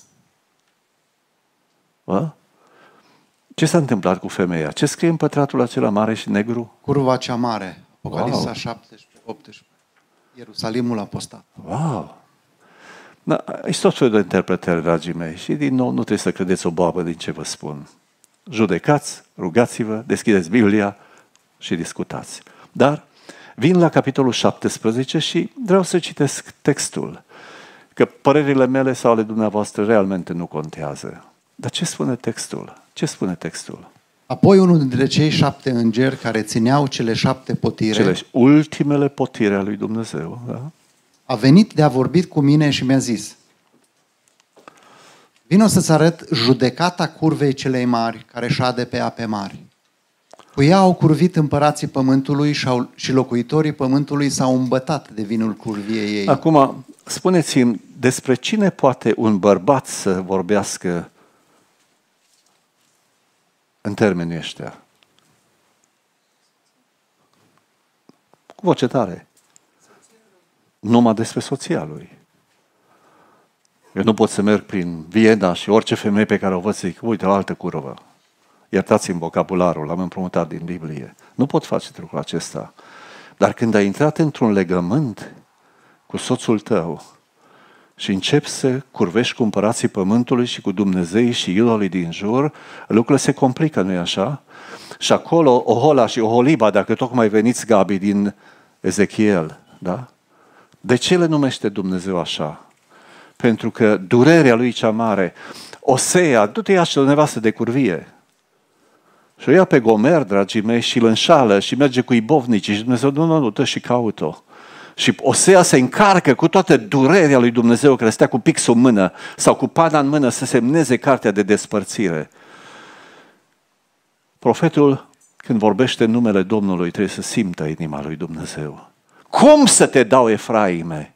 A? Ce s-a întâmplat cu femeia? Ce scrie în pătratul acela mare și negru? Curva cea mare. Apocalipsa Wow. șaptesprezece optsprezece. Ierusalimul apostat. Wow! Da, aici tot felul de interpretări, dragii mei, și din nou nu trebuie să credeți o boabă din ce vă spun. Judecați, rugați-vă, deschideți Biblia și discutați. Dar vin la capitolul șaptesprezece și vreau să citesc textul, că părerile mele sau ale dumneavoastră realmente nu contează. Dar ce spune textul? Ce spune textul? Apoi unul dintre cei șapte îngeri care țineau cele șapte potire Cele ultimele potire a lui Dumnezeu, da? a venit de a vorbit cu mine și mi-a zis: vino să-ți arăt judecata curvei celei mari care șade pe ape mari. Cu ea au curvit împărații pământului și locuitorii pământului s-au îmbătat de vinul curviei ei. Acum, spuneți-mi, despre cine poate un bărbat să vorbească în termenii ăștia? Cu voce tare. Numai despre soția lui. Eu nu pot să merg prin Viena și orice femeie pe care o văd să zic, uite, o altă curvă. Iertați-mi vocabularul, l-am împrumutat din Biblie. Nu pot face lucrul acesta. Dar când ai intrat într-un legământ cu soțul tău și începi să curvești cu împărații pământului și cu Dumnezei și idolii din jur, lucrurile se complică, nu-i așa? Și acolo, Ohola și Oholiba, dacă tocmai veniți, Gabi, din Ezechiel, da? De ce le numește Dumnezeu așa? Pentru că durerea lui cea mare, Osea, du-te ia și la nevastă de curvie. Și o ia pe Gomer, dragii mei, și îl înșală și merge cu ibovnicii și Dumnezeu, nu, nu, nu, dă și caut-o. Și Osea se încarcă cu toată durerea lui Dumnezeu, care stea cu pixul în mână sau cu pana în mână să semneze cartea de despărțire. Profetul, când vorbește în numele Domnului, trebuie să simtă inima lui Dumnezeu. Cum să te dau, Efraime?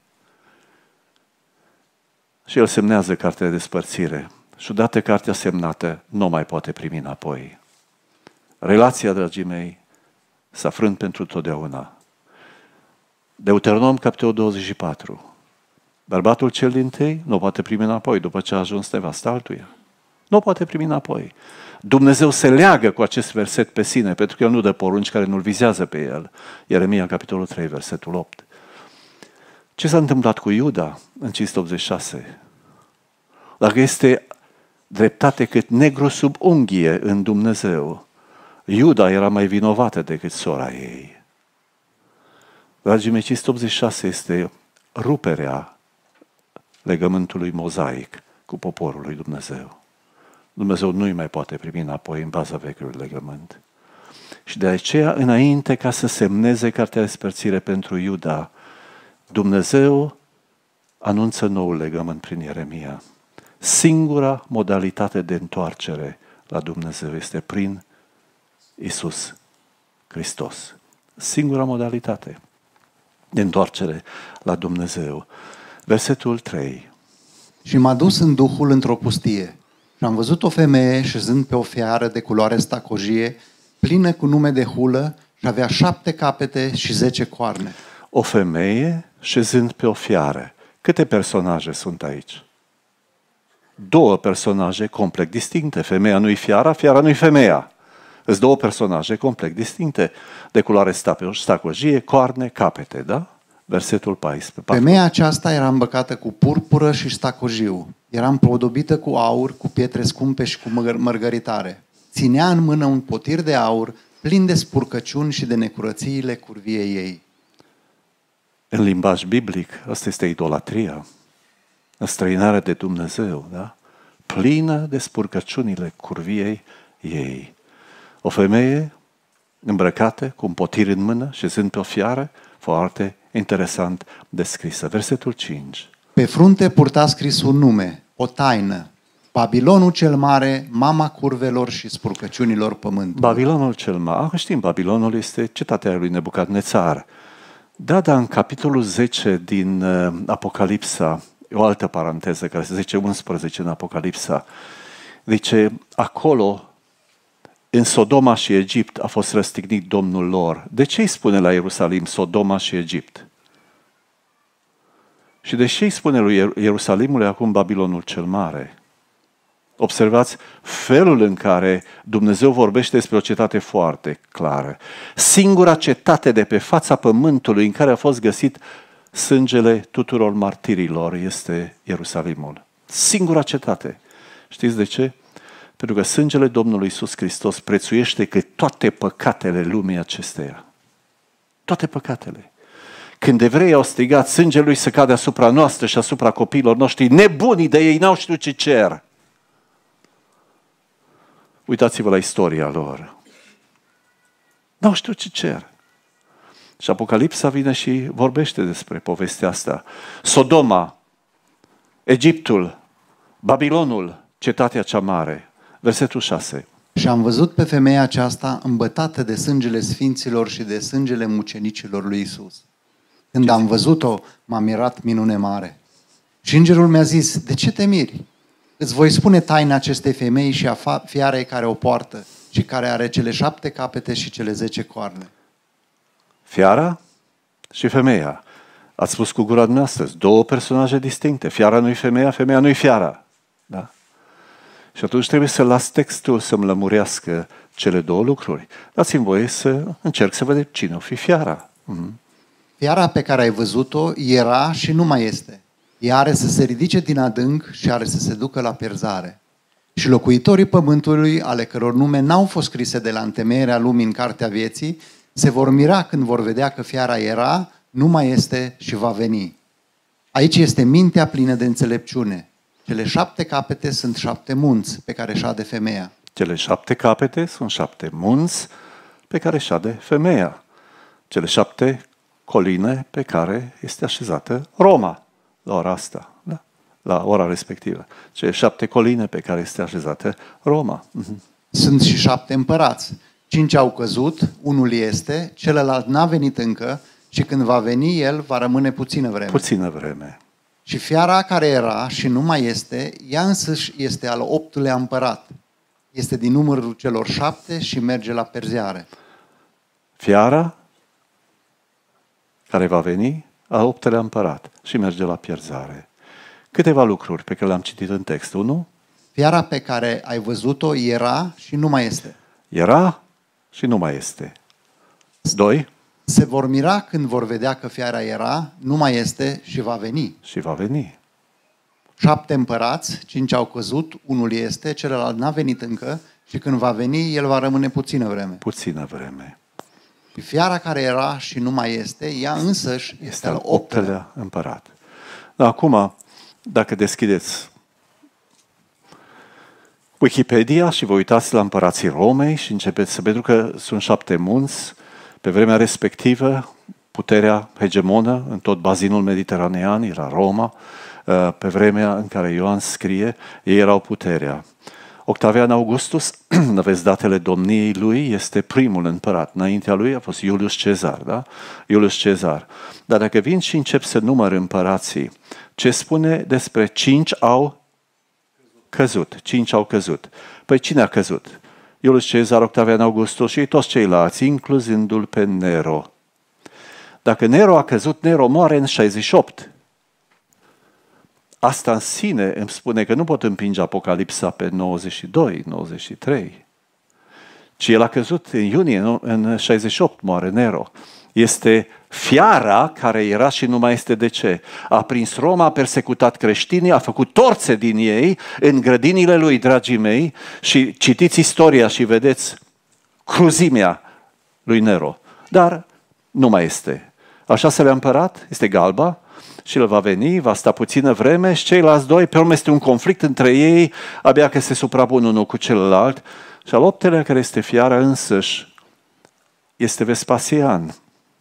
Și el semnează cartea de despărțire. Și odată cartea semnată, nu mai poate primi înapoi. Relația, dragii mei, s-a frânt pentru totdeauna. Deuteronom, capitolul douăzeci și patru. Bărbatul cel dintâi nu poate primi înapoi după ce a ajuns nevasta altuia. Nu poate primi înapoi. Dumnezeu se leagă cu acest verset pe sine, pentru că el nu dă porunci care nu-l vizează pe el. Ieremia, capitolul trei, versetul opt. Ce s-a întâmplat cu Iuda în cinci optzeci și șase? Dacă este dreptate cât negru sub unghie în Dumnezeu, Iuda era mai vinovată decât sora ei. Dragii mei, cinci optzeci și șase este ruperea legământului mozaic cu poporul lui Dumnezeu. Dumnezeu nu-i mai poate primi înapoi în baza vechiului legământ. Și de aceea, înainte ca să semneze cartea de despărțire pentru Iuda, Dumnezeu anunță noul legământ prin Ieremia. Singura modalitate de întoarcere la Dumnezeu este prin Iisus Hristos. Singura modalitate de întoarcere la Dumnezeu. Versetul trei. Și m-a dus în Duhul într-o pustie și am văzut o femeie șezând pe o fiară de culoare stacojie, plină cu nume de hulă și avea șapte capete și zece coarne. O femeie șezând pe o fiară. Câte personaje sunt aici? Două personaje complet distincte. Femeia nu-i fiara, fiara nu-i femeia. Sunt două personaje complet distincte. De culoare stacojie, coarne, capete, da? Versetul paisprezece. Femeia aceasta era îmbăcată cu purpură și stacojiu. Era împodobită cu aur, cu pietre scumpe și cu măr- mărgăritare. Ținea în mână un potir de aur plin de spurcăciuni și de necurățiile curviei ei. În limbaj biblic, asta este idolatria. Înstrăinarea de Dumnezeu, da? Plină de spurcăciunile curviei ei. O femeie îmbrăcată cu un potir în mână, șezând pe o fiară, foarte interesant descrisă. Versetul cinci. Pe frunte purta scris un nume, o taină. Babilonul cel mare, mama curvelor și spurcăciunilor pământului. Babilonul cel mare, știm, Babilonul este cetatea lui Nebucadnețar. Da, dar în capitolul zece din uh, Apocalipsa, o altă paranteză, care se zice unsprezece în Apocalipsa, zice, acolo, în Sodoma și Egipt, a fost răstignit Domnul lor. De ce îi spune la Ierusalim Sodoma și Egipt? Și de ce îi spune lui Ierusalimului acum Babilonul cel mare? Observați felul în care Dumnezeu vorbește despre o cetate foarte clară. Singura cetate de pe fața pământului în care a fost găsit sângele tuturor martirilor este Ierusalimul. Singura cetate. Știți de ce? Pentru că sângele Domnului Iisus Hristos prețuiește că toate păcatele lumii acesteia. Toate păcatele. Când evreii au strigat sângele lui să cade asupra noastră și asupra copiilor noștri, nebunii de ei n-au știut ce cer. Uitați-vă la istoria lor. N-au știut ce cer. Și Apocalipsa vine și vorbește despre povestea asta. Sodoma, Egiptul, Babilonul, cetatea cea mare. Versetul șase. Și am văzut pe femeia aceasta îmbătată de sângele sfinților și de sângele mucenicilor lui Isus. Când am văzut-o, m-a mirat minune mare. Și îngerul mi-a zis, de ce te miri? Îți voi spune taina acestei femei și a fiarei care o poartă și care are cele șapte capete și cele zece coarne. Fiara și femeia. Ați spus cu gura dumneavoastră, două personaje distincte. Fiara nu-i femeia, femeia nu-i fiara. Da? Și atunci trebuie să las textul să-mi lămurească cele două lucruri. Dați-mi voie să încerc să vedem cine o fi fiara. Mm-hmm. Fiara pe care ai văzut-o era și nu mai este. Ea are să se ridice din adânc și are să se ducă la pierzare. Și locuitorii pământului, ale căror nume n-au fost scrise de la întemeierea lumii în cartea vieții, se vor mira când vor vedea că fiara era, nu mai este și va veni. Aici este mintea plină de înțelepciune. Cele șapte capete sunt șapte munți pe care șade femeia. Cele șapte capete sunt șapte munți pe care șade femeia. Cele șapte coline pe care este așezată Roma la ora asta, da? La ora respectivă. Cele șapte coline pe care este așezată Roma. Uh-huh. Sunt și șapte împărați. Cinci au căzut, unul este, celălalt n-a venit încă și când va veni el, va rămâne puțină vreme. Puțină vreme. Și fiara care era și nu mai este, ea însăși este al optulea împărat. Este din numărul celor șapte și merge la pierzare. Fiara care va veni, al optelea împărat și merge la pierzare. Câteva lucruri pe care le-am citit în text. Unu? Fiara pe care ai văzut-o era și nu mai este. Era și nu mai este. Doi? Se vor mira când vor vedea că fiara era, nu mai este și va veni. Și va veni. Șapte împărați, cinci au căzut, unul este, celălalt n-a venit încă și când va veni, el va rămâne puțină vreme. Puțină vreme. Și fiara care era și nu mai este, ea însăși este, este al optelea împărat. Dar acum, dacă deschideți Wikipedia și vă uitați la împărații Romei și începeți să pentru că sunt șapte munți, pe vremea respectivă, puterea hegemonă în tot bazinul mediteranean era Roma, pe vremea în care Ioan scrie, ei erau puterea. Octavian Augustus, aveți datele domniei lui, este primul împărat. Înaintea lui a fost Iulius Cezar, da? Iulius Cezar. Dar dacă vin și încep să număr împărații, ce spune despre cinci au căzut? Cinci au căzut. Păi cine a căzut? Iulius Cezar, Octavian Augustus și toți ceilalți, incluzându-l pe Nero. Dacă Nero a căzut, Nero moare în șaizeci și opt. Asta în sine îmi spune că nu pot împinge Apocalipsa pe nouăzeci și doi, nouăzeci și trei. Ci el a căzut în iunie, în șaizeci și opt moare Nero. Este fiara care era și nu mai este. De ce? A prins Roma, a persecutat creștinii, a făcut torțe din ei în grădinile lui, dragii mei, și citiți istoria și vedeți cruzimea lui Nero. Dar nu mai este. Al șaselea împărat este Galba și el va veni, va sta puțină vreme și ceilalți doi, pe urmă este un conflict între ei, abia că se suprapun unul cu celălalt. Și al optelea, care este fiara însăși, este Vespasian.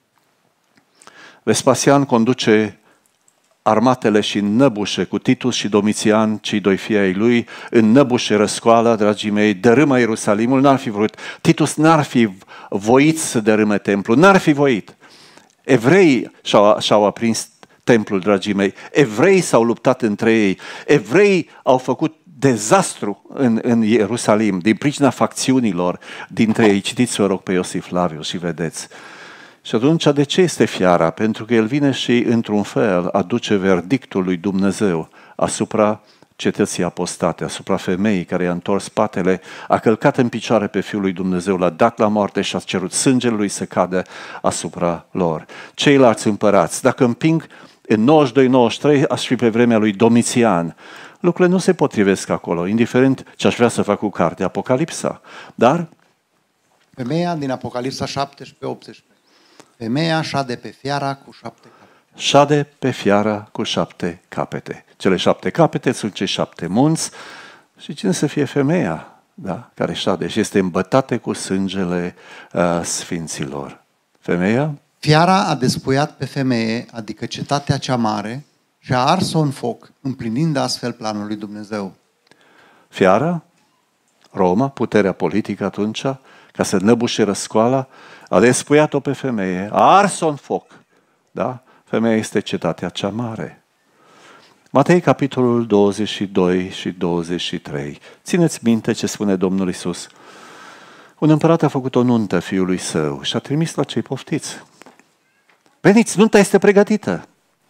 Vespasian conduce armatele și înnăbușe cu Titus și Domitian, cei doi fii ai lui, înnăbușe răscoala, dragii mei, dărâmă Ierusalimul, n-ar fi vrut. Titus n-ar fi voit să dărâme templul, n-ar fi voit. Evreii și-au, și-au aprins templul, dragii mei. Evreii s-au luptat între ei. Evreii au făcut dezastru în, în Ierusalim din pricina facțiunilor dintre ei. Citiți, vă rog, pe Iosif Flaviu și vedeți. Și atunci, de ce este fiara? Pentru că el vine și, într-un fel, aduce verdictul lui Dumnezeu asupra cetății apostate, asupra femeii care i-a întors spatele, a călcat în picioare pe Fiul lui Dumnezeu, l-a dat la moarte și a cerut sângele lui să cadă asupra lor. Ceilalți împărați, dacă împing în nouăzeci și doi nouăzeci și trei, aș fi pe vremea lui Domitian. Lucrurile nu se potrivesc acolo, indiferent ce aș vrea să fac cu cartea Apocalipsa. Dar femeia din Apocalipsa șaptesprezece optsprezece. Femeia șade pe fiara cu șapte capete. Șade pe fiara cu șapte capete. Cele șapte capete sunt cei șapte munți și cine să fie femeia, da, care șade și este îmbătată cu sângele uh, sfinților. Femeia? Fiara a despuiat pe femeie, adică cetatea cea mare, și a ars-o în foc, împlinind astfel planul lui Dumnezeu. Fiara, Roma, puterea politică atunci, ca să năbușe răscoala, a despuiat-o pe femeie, a ars-o în foc. Da? Femeia este cetatea cea mare. Matei, capitolul douăzeci și doi și douăzeci și trei. Țineți minte ce spune Domnul Iisus. Un împărat a făcut o nuntă fiului său și a trimis la cei poftiți. Veniți, nunta este pregătită.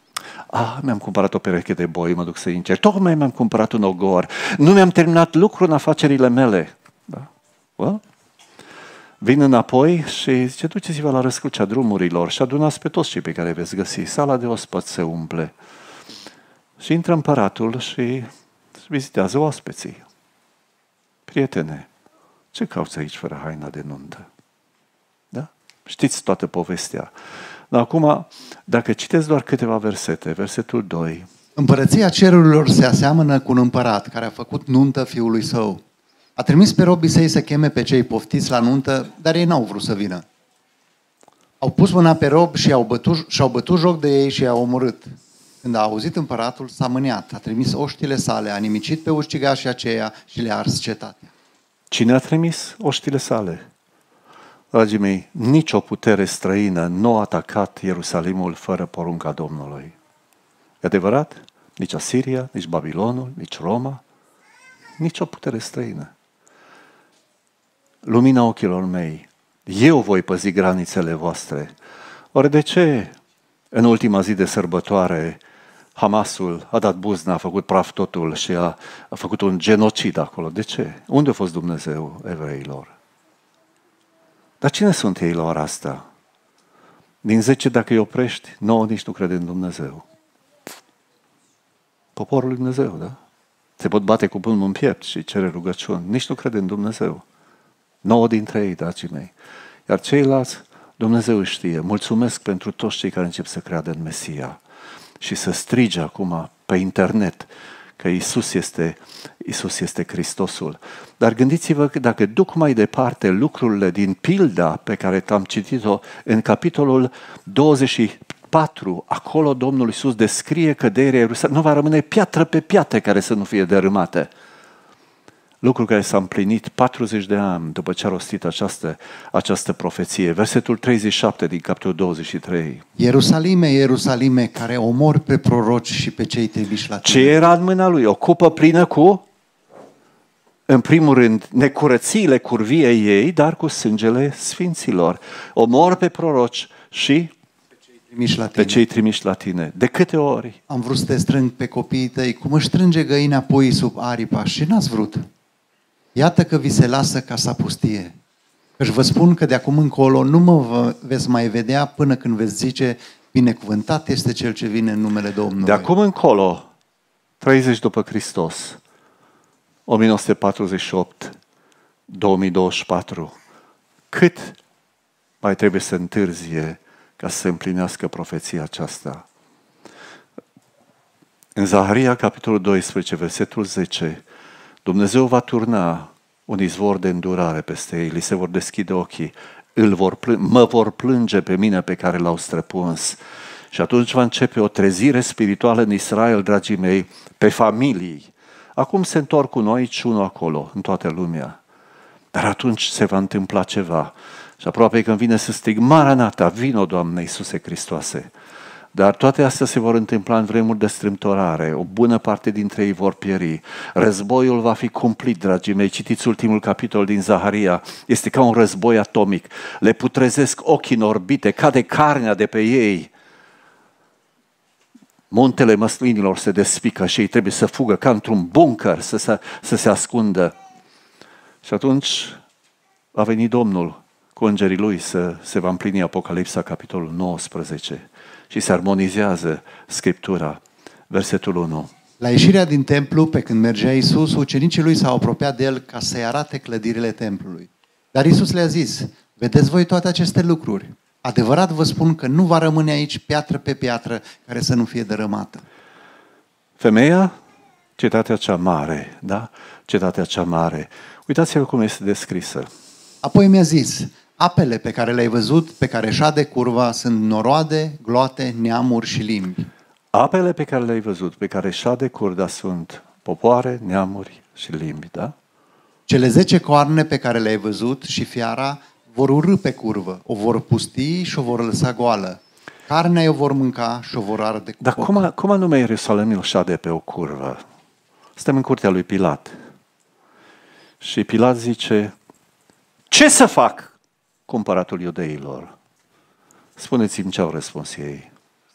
Ah, mi-am cumpărat o pereche de boi, mă duc să încerc. Tocmai mi-am cumpărat un ogor. Nu mi-am terminat lucru în afacerile mele. Da? Well? Vin înapoi și zice, duceți-vă la răscrucea drumurilor și adunați pe toți cei pe care veți găsi. Sala de ospăți se umple. Și intră împăratul și vizitează oaspeții. Prietene, ce cauți aici fără haina de nuntă? Da? Știți toată povestea. Dar acum, dacă citeți doar câteva versete, versetul doi. Împărăția cerurilor se aseamănă cu un împărat care a făcut nuntă fiului său. A trimis pe robii săi să cheme pe cei poftiți la nuntă, dar ei n-au vrut să vină. Au pus mâna pe rob și au bătut, și-au bătut joc de ei și i-au omorât. Când a auzit împăratul, s-a mâniat, a trimis oștile sale, a nimicit pe ucigașii aceia și le-a ars cetatea. Cine a trimis oștile sale? Dragii mei, nicio putere străină nu a atacat Ierusalimul fără porunca Domnului. E adevărat? Nici Asiria, nici Babilonul, nici Roma, nicio putere străină. Lumina ochilor mei, eu voi păzi granițele voastre. Ori de ce în ultima zi de sărbătoare Hamasul a dat buzna, a făcut praf totul și a, a făcut un genocid acolo? De ce? Unde a fost Dumnezeu evreilor? Dar cine sunt ei la ora asta? Din zece, dacă îi oprești, nouă nici nu crede în Dumnezeu. Poporul lui Dumnezeu, da? Se pot bate cu pumnul în piept și cere rugăciuni. Nici nu crede în Dumnezeu. Nouă dintre ei, dragii mei. Iar ceilalți, Dumnezeu știe. Mulțumesc pentru toți cei care încep să creadă în Mesia și să strige acum pe internet că Iisus este, Iisus este Hristosul. Dar gândiți-vă că dacă duc mai departe lucrurile din pilda pe care am citit-o în capitolul douăzeci și patru, acolo Domnul Iisus descrie căderea Ierusalim. Nu va rămâne piatră pe piatră care să nu fie dărâmate. Lucru care s-a împlinit patruzeci de ani după ce a rostit această, această profeție. Versetul treizeci și șapte din capitolul douăzeci și trei. Ierusalime, Ierusalime, care omori pe proroci și pe cei trimiși la tine. Ce era în mâna lui? O cupă plină cu, în primul rând, necurățiile curviei ei, dar cu sângele sfinților. Omor pe proroci și Trimiși la tine. pe cei trimiși la tine. De câte ori? Am vrut să te strâng pe copiii tăi, cum își strânge găina puii sub aripa și n-ați vrut. Iată că vi se lasă casa pustie. Căci vă spun că de acum încolo nu mă vă- veți mai vedea până când veți zice, binecuvântat este cel ce vine în numele Domnului. De acum încolo, treizeci după Hristos, o mie nouă sute patruzeci și opt, două mii douăzeci și patru, cât mai trebuie să întârzie ca să se împlinească profeția aceasta? În Zaharia, capitolul doisprezece, versetul zece, Dumnezeu va turna un izvor de îndurare peste ei, li se vor deschide ochii, îl vor plânge, mă vor plânge pe mine pe care l-au străpuns. Și atunci va începe o trezire spirituală în Israel, dragii mei, pe familii. Acum se întorc cu noi și unul acolo, în toată lumea. Dar atunci se va întâmpla ceva. Și aproape când vine să stig, Maranata, vino, Doamne Iisuse Hristoase. Dar toate astea se vor întâmpla în vremuri de strâmtorare. O bună parte dintre ei vor pieri. Războiul va fi cumplit, dragii mei. Citiți ultimul capitol din Zaharia. Este ca un război atomic. Le putrezesc ochii în orbite, cade carnea de pe ei. Muntele măslinilor se despică și ei trebuie să fugă ca într-un bunker, să se, să se ascundă. Și atunci a venit Domnul cu îngerii lui să se va împlini Apocalipsa, capitolul nouăsprezece. Și se armonizează Scriptura. Versetul unu. La ieșirea din templu, pe când mergea Iisus, ucenicii lui s-au apropiat de el ca să-i arate clădirile templului. Dar Iisus le-a zis, vedeți voi toate aceste lucruri? Adevărat vă spun că nu va rămâne aici piatră pe piatră care să nu fie dărâmată. Femeia, cetatea cea mare, da? Cetatea cea mare. Uitați-vă cum este descrisă. Apoi mi-a zis, apele pe care le-ai văzut, pe care șade curva, sunt noroade, gloate, neamuri și limbi. Apele pe care le-ai văzut, pe care șade curda, sunt popoare, neamuri și limbi, da? Cele zece coarne pe care le-ai văzut și fiara vor urâ pe curvă, o vor pustii și o vor lăsa goală. Carnea o vor mânca și o vor arde cu Dar foc. cum, cum anume Ierusalimul șade pe o curvă? Suntem în curtea lui Pilat. Și Pilat zice, ce să fac cu împăratul iudeilor? Spuneți-mi ce au răspuns ei.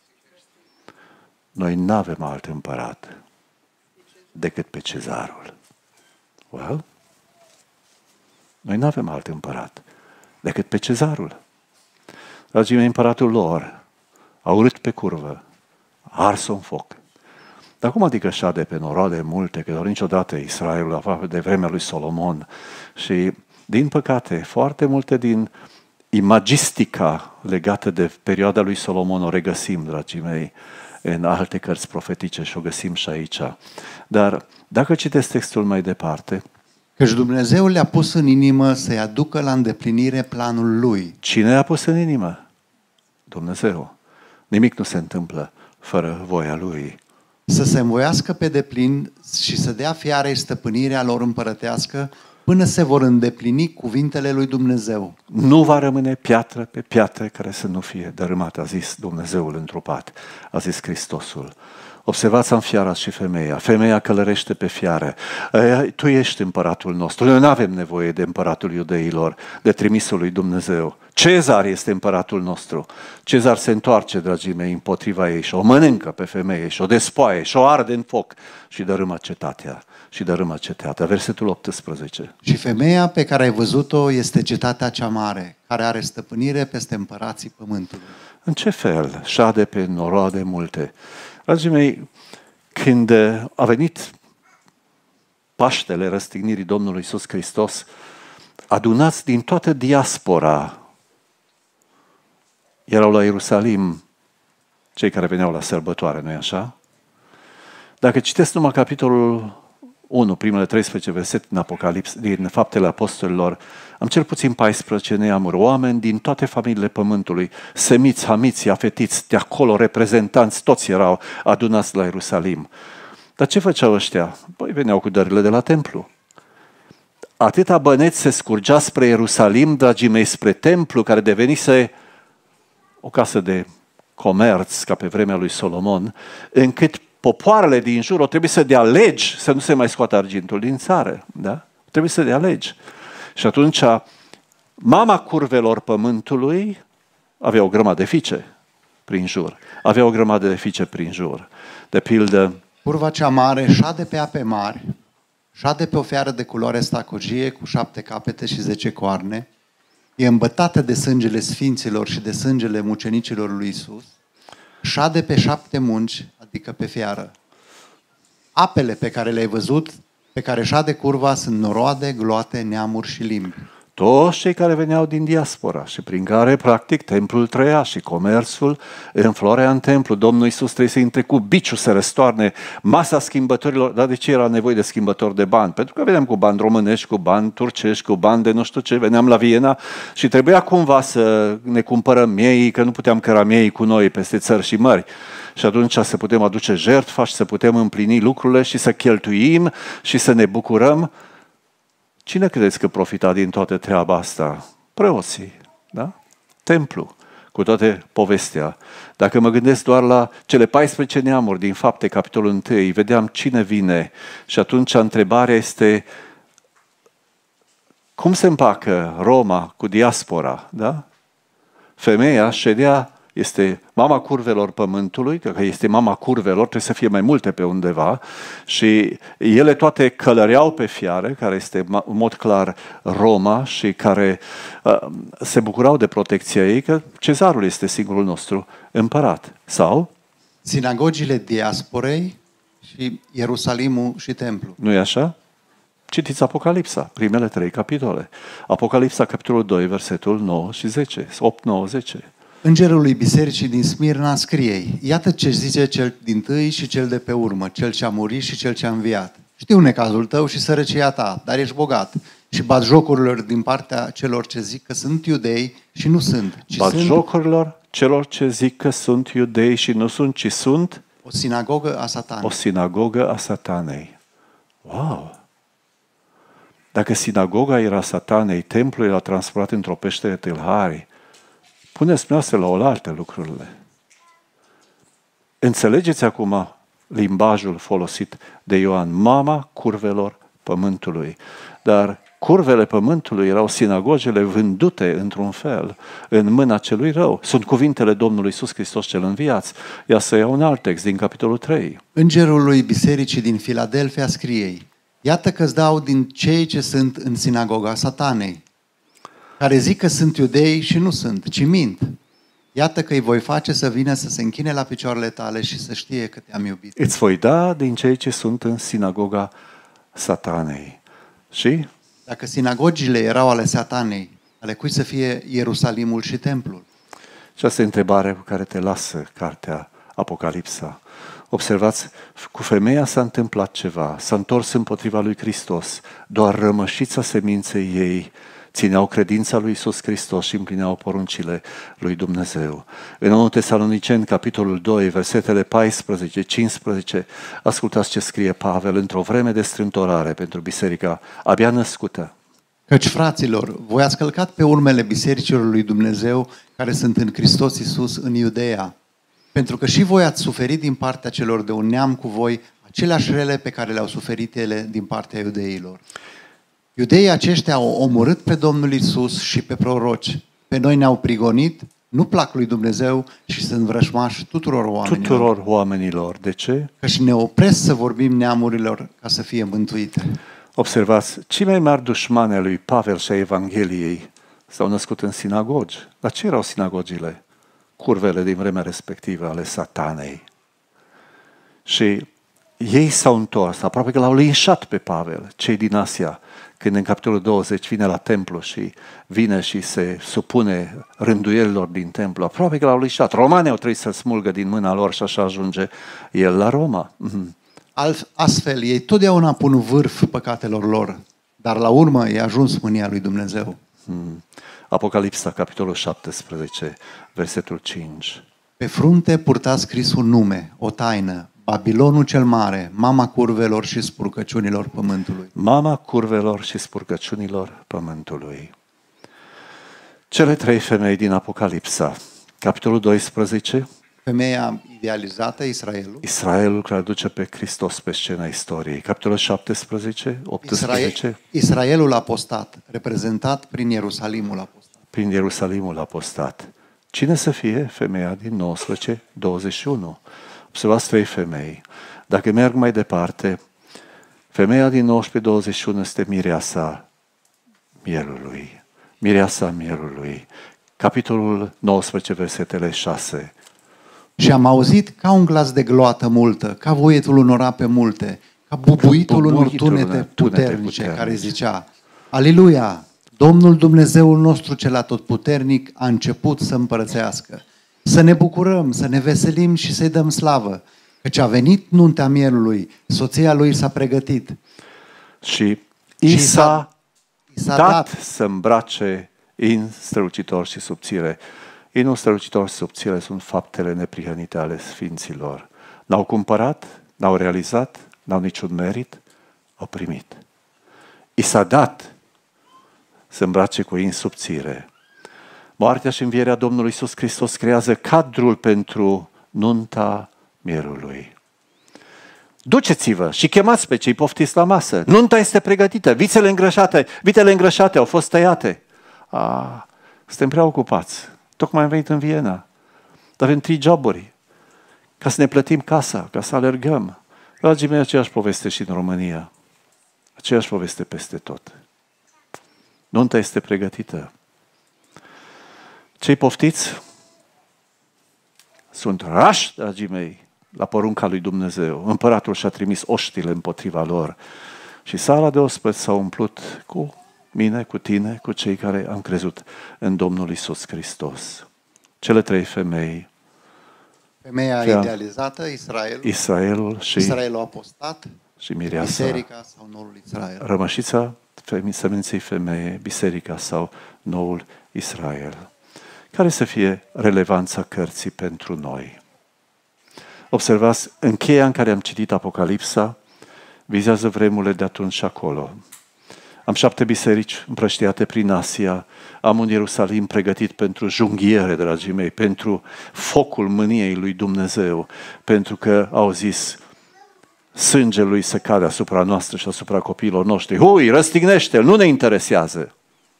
Noi nu avem alt împărat decât pe Cezarul. Well, noi nu avem alt împărat decât pe Cezarul. Dragii mei, împăratul lor a urât pe curvă, a ars-o în foc. Dar cum adică șade pe noroade multe, că doar niciodată Israelul aproape de vremea lui Solomon. Și, din păcate, foarte multe din imagistica legată de perioada lui Solomon o regăsim, dragii mei, în alte cărți profetice și o găsim și aici. Dar dacă citesc textul mai departe, Căci Dumnezeu le-a pus în inimă să-i aducă la îndeplinire planul lui. cine a pus în inimă? Dumnezeu. Nimic nu se întâmplă fără voia lui. Să se învoiască pe deplin și să dea fiarei stăpânirea lor împărătească până se vor îndeplini cuvintele lui Dumnezeu. Nu va rămâne piatră pe piatră care să nu fie dărâmată, a zis Dumnezeul întrupat, a zis Hristosul. Observați în fiara și femeia. Femeia călărește pe fiară. Tu ești împăratul nostru. Noi nu avem nevoie de împăratul iudeilor, de trimisul lui Dumnezeu. Cezar este împăratul nostru. Cezar se întoarce, dragii mei, împotriva ei și o mănâncă pe femeie și o despoaie și o arde în foc și dărâmă cetatea. Și dărâmă cetatea. Versetul optsprezece. Și femeia pe care ai văzut-o este cetatea cea mare, care are stăpânire peste împărații pământului. În ce fel? Șade pe noroade multe. Dragii mei, când a venit Paștele răstignirii Domnului Iisus Hristos, adunați din toată diaspora, erau la Ierusalim cei care veneau la sărbătoare, nu-i așa? Dacă citesc numai capitolul unu, primele treisprezece versete din Apocalips, din Faptele Apostolilor, am cel puțin paisprezece neamuri, oameni din toate familiile pământului, semiți, hamiți, afetiți, de acolo, reprezentanți, toți erau adunați la Ierusalim. Dar ce făceau ăștia? Păi veneau cu dările de la templu. Atâta băneți se scurgea spre Ierusalim, dragii mei, spre templu, care devenise o casă de comerț, ca pe vremea lui Solomon, încât popoarele din jur o trebuie să dea legi să nu se mai scoată argintul din țară. Da? Trebuie să dea legi. Și atunci mama curvelor pământului avea o grămadă de fiice prin jur. Avea o grămadă de fiice prin jur. De pildă, Curva cea mare șade pe ape mari, șade pe o fiară de culoare stacogie cu șapte capete și zece coarne, e îmbătată de sângele sfinților și de sângele mucenicilor lui Isus, șade pe șapte munci, adică pe fiară. Apele pe care le-ai văzut, pe care șade curva, sunt noroade, gloate, neamuri și limbi. Toți cei care veneau din diaspora și prin care, practic, templul trăia și comerțul înflorea în templu. Domnul Iisus trebuie să intre cu biciul să răstoarne masa schimbătorilor. Dar de ce era nevoie de schimbători de bani? Pentru că veneam cu bani românești, cu bani turcești, cu bani de nu știu ce. Veneam la Viena și trebuia cumva să ne cumpărăm miei, că nu puteam căra miei cu noi peste țări și mări. Și atunci să putem aduce jertfa și să putem împlini lucrurile și să cheltuim și să ne bucurăm. Cine credeți că profita din toată treaba asta? Preoții, da? Templu, cu toate povestea. Dacă mă gândesc doar la cele paisprezece neamuri din Fapte, capitolul unu, vedeam cine vine și atunci întrebarea este cum se împacă Roma cu diaspora, da? Femeia ședea, este mama curvelor pământului, că este mama curvelor, trebuie să fie mai multe pe undeva, și ele toate călăreau pe fiare, care este în mod clar Roma și care uh, se bucurau de protecția ei, că cezarul este singurul nostru împărat. Sau? Sinagogile diasporei și Ierusalimul și templu. Nu e așa? Citiți Apocalipsa, primele trei capitole. Apocalipsa, capitolul doi, versetul nouă și zece, opt, nouă, zece. Îngerului bisericii din Smirna scrie: iată ce zice cel dintâi și cel de pe urmă, cel ce a murit și cel ce a înviat. Știu necazul tău și sărăcia ta, dar ești bogat. Și bat jocurilor din partea celor ce zic că sunt iudei și nu sunt. Ci bat sunt jocurilor celor ce zic că sunt iudei și nu sunt, ci sunt o sinagogă a satanei. o sinagogă a satanei. Wow! Dacă sinagoga era satanei, templul era transformat într-o peșteră tâlharii, puneți noastră la oaltă lucrurile. Înțelegeți acum limbajul folosit de Ioan, mama curvelor pământului. Dar curvele pământului erau sinagogele vândute într-un fel în mâna celui rău. Sunt cuvintele Domnului Iisus Hristos cel înviat. Ia să iau un alt text din capitolul trei. Îngerul lui bisericii din Filadelfia scrie: iată că-ți dau din cei ce sunt în sinagoga satanei, care zic că sunt iudei și nu sunt, ci mint. Iată că îi voi face să vină să se închine la picioarele tale și să știe că te-am iubit. Îți voi da din cei ce sunt în sinagoga satanei. Și? Dacă sinagogile erau ale satanei, ale cui să fie Ierusalimul și templul? Și asta e întrebarea cu care te lasă cartea Apocalipsa. Observați, cu femeia s-a întâmplat ceva, s-a întors împotriva lui Hristos, doar rămășița seminței ei țineau credința lui Iisus Hristos și împlineau poruncile lui Dumnezeu. În unu Tesaloniceni, capitolul doi, versetele paisprezece cincisprezece, ascultați ce scrie Pavel într-o vreme de strâmtorare pentru biserica abia născută. Căci, fraților, voi ați călcat pe urmele bisericilor lui Dumnezeu care sunt în Hristos Iisus în Iudeea, pentru că și voi ați suferit din partea celor de un neam cu voi aceleași rele pe care le-au suferit ele din partea iudeilor. Iudeii aceștia au omorât pe Domnul Iisus și pe proroci. Pe noi ne-au prigonit, nu plac lui Dumnezeu și sunt vrășmași tuturor oamenilor. Tuturor oamenilor. De ce? Căci ne opresc să vorbim neamurilor ca să fie mântuite. Observați, cei mai mari dușmani ai lui Pavel și a Evangheliei s-au născut în sinagogi. Dar ce erau sinagogile? Curvele din vremea respectivă ale satanei. Și ei s-au întors, aproape că l-au linșat pe Pavel, cei din Asia, când în capitolul douăzeci vine la templu și vine și se supune rânduielilor din templu. Aproape că l-au linșat. Romanii au trebuit să smulgă din mâna lor și așa ajunge el la Roma. Mm-hmm. Astfel, ei totdeauna pun vârf păcatelor lor, dar la urmă e ajuns mânia lui Dumnezeu. Mm. Apocalipsa, capitolul șaptesprezece, versetul cinci. Pe frunte purta scris un nume, o taină, Babilonul cel mare, mama curvelor și spurcăciunilor pământului. Mama curvelor și spurcăciunilor pământului. Cele trei femei din Apocalipsa, capitolul doisprezece. Femeia idealizată, Israelul. Israelul care duce pe Hristos pe scena istoriei. Capitolul șaptesprezece, optsprezece. Israel, Israelul apostat, reprezentat prin Ierusalimul apostat. Prin Ierusalimul apostat. Cine să fie? Femeia din nouăsprezece, douăzeci și unu. Observați trei femei. Dacă merg mai departe, femeia din nouăsprezece douăzeci și unu este mireasa mielului. mireasa mielului. Capitolul nouăsprezece, versetele șase. Și am auzit ca un glas de gloată multă, ca voietul unor ape multe, ca bubuitul unor bubuitul tunete unor tunete puternice, puternice. care zicea: Aliluia! Domnul Dumnezeul nostru cel atotputernic a început să împărățească. Să ne bucurăm, să ne veselim și să-i dăm slavă, căci a venit nuntea mielului, soția lui s-a pregătit. Și i s-a i s-a dat, dat să îmbrace în strălucitor și subțire. Inul strălucitor și subțire sunt faptele neprihănite ale sfinților. N-au cumpărat, n-au realizat, n-au niciun merit, au primit. I s-a dat să îmbrace cu in subțire. Moartea și învierea Domnului Iisus Hristos creează cadrul pentru nunta mielului. Duceți-vă și chemați pe cei poftiți la masă. Nunta este pregătită, vițele îngrășate, vitele îngrășate au fost tăiate. A, suntem prea ocupați. Tocmai am venit în Viena. Avem trei joburi ca să ne plătim casa, ca să alergăm. Dragii mei, aceeași poveste și în România. Aceeași poveste peste tot. Nunta este pregătită. Cei poftiți sunt rași, dragii mei, la porunca lui Dumnezeu. Împăratul și-a trimis oștile împotriva lor. Și sala de ospăți s-a umplut cu mine, cu tine, cu cei care am crezut în Domnul Iisus Hristos. Cele trei femei, femeia Fea, idealizată, Israel, Israelul și, Israelul apostat, și mireasa, biserica sau noul Israel. rămășița seminței femeie, biserica sau noul Israel. Care să fie relevanța cărții pentru noi? Observați, încheia în care am citit Apocalipsa vizează vremurile de atunci și acolo. Am șapte biserici împrăștiate prin Asia, am un Ierusalim pregătit pentru junghiere, dragii mei, pentru focul mâniei lui Dumnezeu, pentru că au zis sângele lui să cade asupra noastră și asupra copiilor noștri. Hui, răstignește-l, nu ne interesează.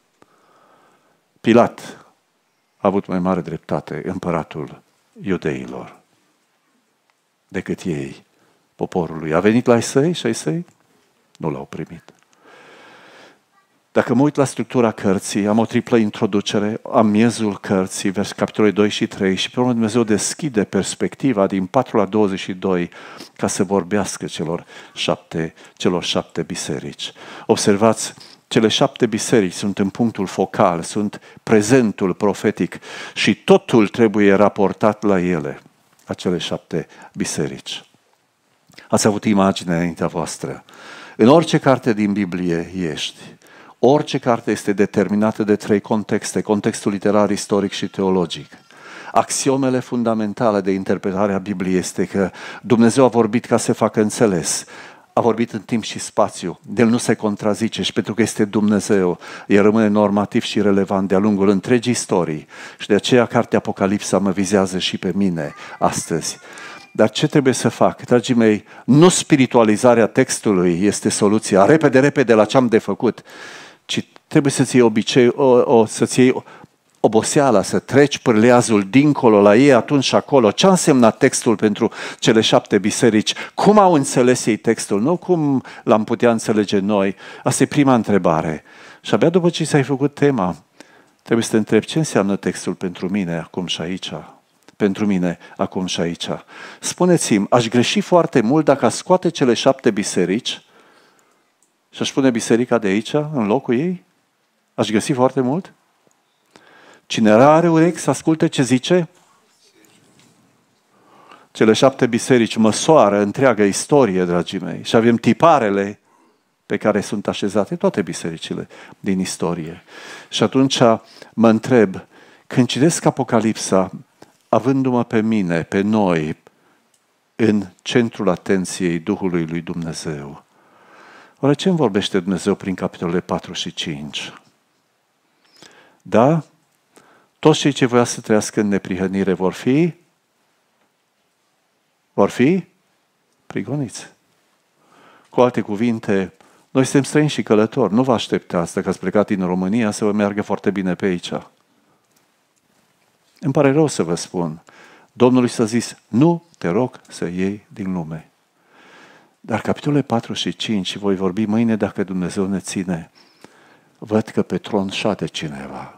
Pilat a avut mai mare dreptate, împăratul iudeilor, decât ei, poporului. A venit la ei săi și ai săi nu l-au primit. Dacă mă uit la structura cărții, am o triplă introducere, am miezul cărții, vers capitolul doi și trei, și pe urmă Dumnezeu deschide perspectiva din patru la douăzeci și doi ca să vorbească celor șapte, celor șapte biserici. Observați, cele șapte biserici sunt în punctul focal, sunt prezentul profetic și totul trebuie raportat la ele, acele șapte biserici. Ați avut imaginea înaintea voastră. În orice carte din Biblie ești, orice carte este determinată de trei contexte, contextul literar, istoric și teologic. Axiomele fundamentale de interpretare a Bibliei este că Dumnezeu a vorbit ca să facă înțeles. A vorbit în timp și spațiu, de el nu se contrazice și pentru că este Dumnezeu, el rămâne normativ și relevant de-a lungul întregii istorii. Și de aceea cartea Apocalipsa mă vizează și pe mine astăzi. Dar ce trebuie să fac? Dragii mei, nu spiritualizarea textului este soluția, repede, repede la ce am de făcut, ci trebuie să-ți iei obicei, o, o, să-ți iei oboseala, să treci pârleazul dincolo la ei atunci și acolo. Ce a însemnat textul pentru cele șapte biserici? Cum au înțeles ei textul? Nu cum l-am putea înțelege noi. Asta e prima întrebare. Și abia după ce ți-ai făcut tema, trebuie să te întrebi ce înseamnă textul pentru mine acum și aici. Pentru mine acum și aici. Spuneți-mi, aș greși foarte mult dacă aș scoate cele șapte biserici și aș pune biserica de aici în locul ei? Aș găsi foarte mult? Cine are urechi să asculte ce zice? Cele șapte biserici măsoară întreaga istorie, dragii mei, și avem tiparele pe care sunt așezate toate bisericile din istorie. Și atunci mă întreb, când citesc Apocalipsa, avându-mă pe mine, pe noi, în centrul atenției Duhului lui Dumnezeu, oare ce îmi vorbește Dumnezeu prin capitolele patru și cinci? Da? Toți cei ce voia să trăiască în neprihănire vor fi vor fi prigoniți. Cu alte cuvinte, noi suntem străini și călători. Nu vă așteptați, dacă ați plecat din România, să vă meargă foarte bine pe aici. Îmi pare rău să vă spun. Domnul s-a zis, nu te rog să iei din lume. Dar capitolele patru și cinci, și voi vorbi mâine dacă Dumnezeu ne ține, văd că pe tron șade cineva.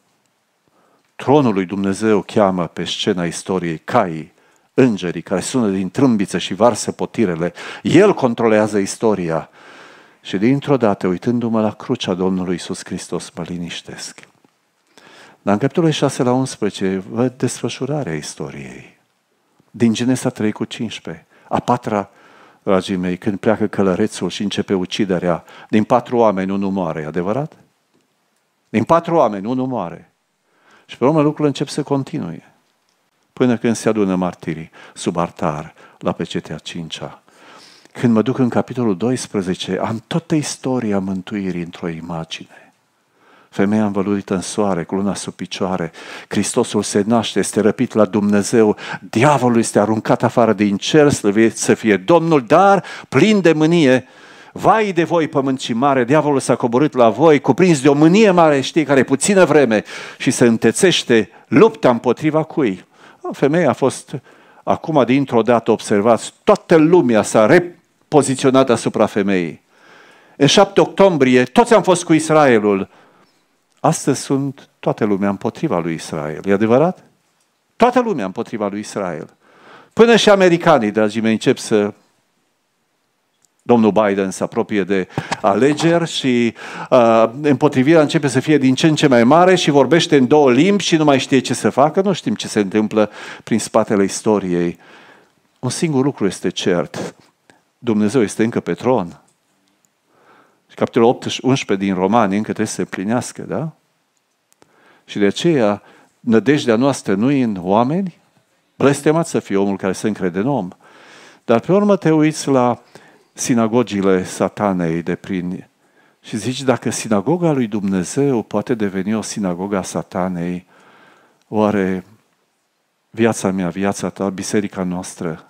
Tronul lui Dumnezeu cheamă pe scena istoriei caii, îngerii care sună din trâmbiță și varsă potirele. El controlează istoria. Și dintr-o dată, uitându-mă la crucea Domnului Iisus Hristos, mă liniștesc. Dar în capitolul șase la unsprezece văd desfășurarea istoriei. Din Genesa trei cu cincisprezece. A patra, dragii mei, când pleacă călărețul și începe uciderea, din patru oameni unul moare, e adevărat? Din patru oameni unul moare. Și pe urmă lucrurile încep să continue. Până când se adună martirii sub altar la pecetea cincea. Când mă duc în capitolul doisprezece, am toată istoria mântuirii într-o imagine. Femeia învăluită în soare, cu luna sub picioare, Hristosul se naște, este răpit la Dumnezeu, diavolul este aruncat afară din cer, slăvit să fie Domnul, dar plin de mânie. Vai de voi, pământ mare, diavolul s-a coborât la voi, cuprins de o mânie mare, știi, care puțină vreme și se întețește lupta împotriva cui? Femeia a fost, acum dintr-o dată observați, toată lumea s-a repoziționat asupra femeii. În șapte octombrie, toți am fost cu Israelul. Astăzi sunt toată lumea împotriva lui Israel. E adevărat? Toată lumea împotriva lui Israel. Până și americanii, dragii mei, încep să... Domnul Biden se apropie de alegeri și uh, împotrivirea începe să fie din ce în ce mai mare și vorbește în două limbi și nu mai știe ce să facă. Nu știm ce se întâmplă prin spatele istoriei. Un singur lucru este cert. Dumnezeu este încă pe tron. Și capitolul unsprezece din Romani încă trebuie să se împlinească, da? Și de aceea nădejdea noastră nu e în oameni. Blestemat să fie omul care se încrede în om. Dar pe urmă te uiți la sinagogile satanei de prin... Și zici, dacă sinagoga lui Dumnezeu poate deveni o sinagoga satanei, oare viața mea, viața ta, biserica noastră,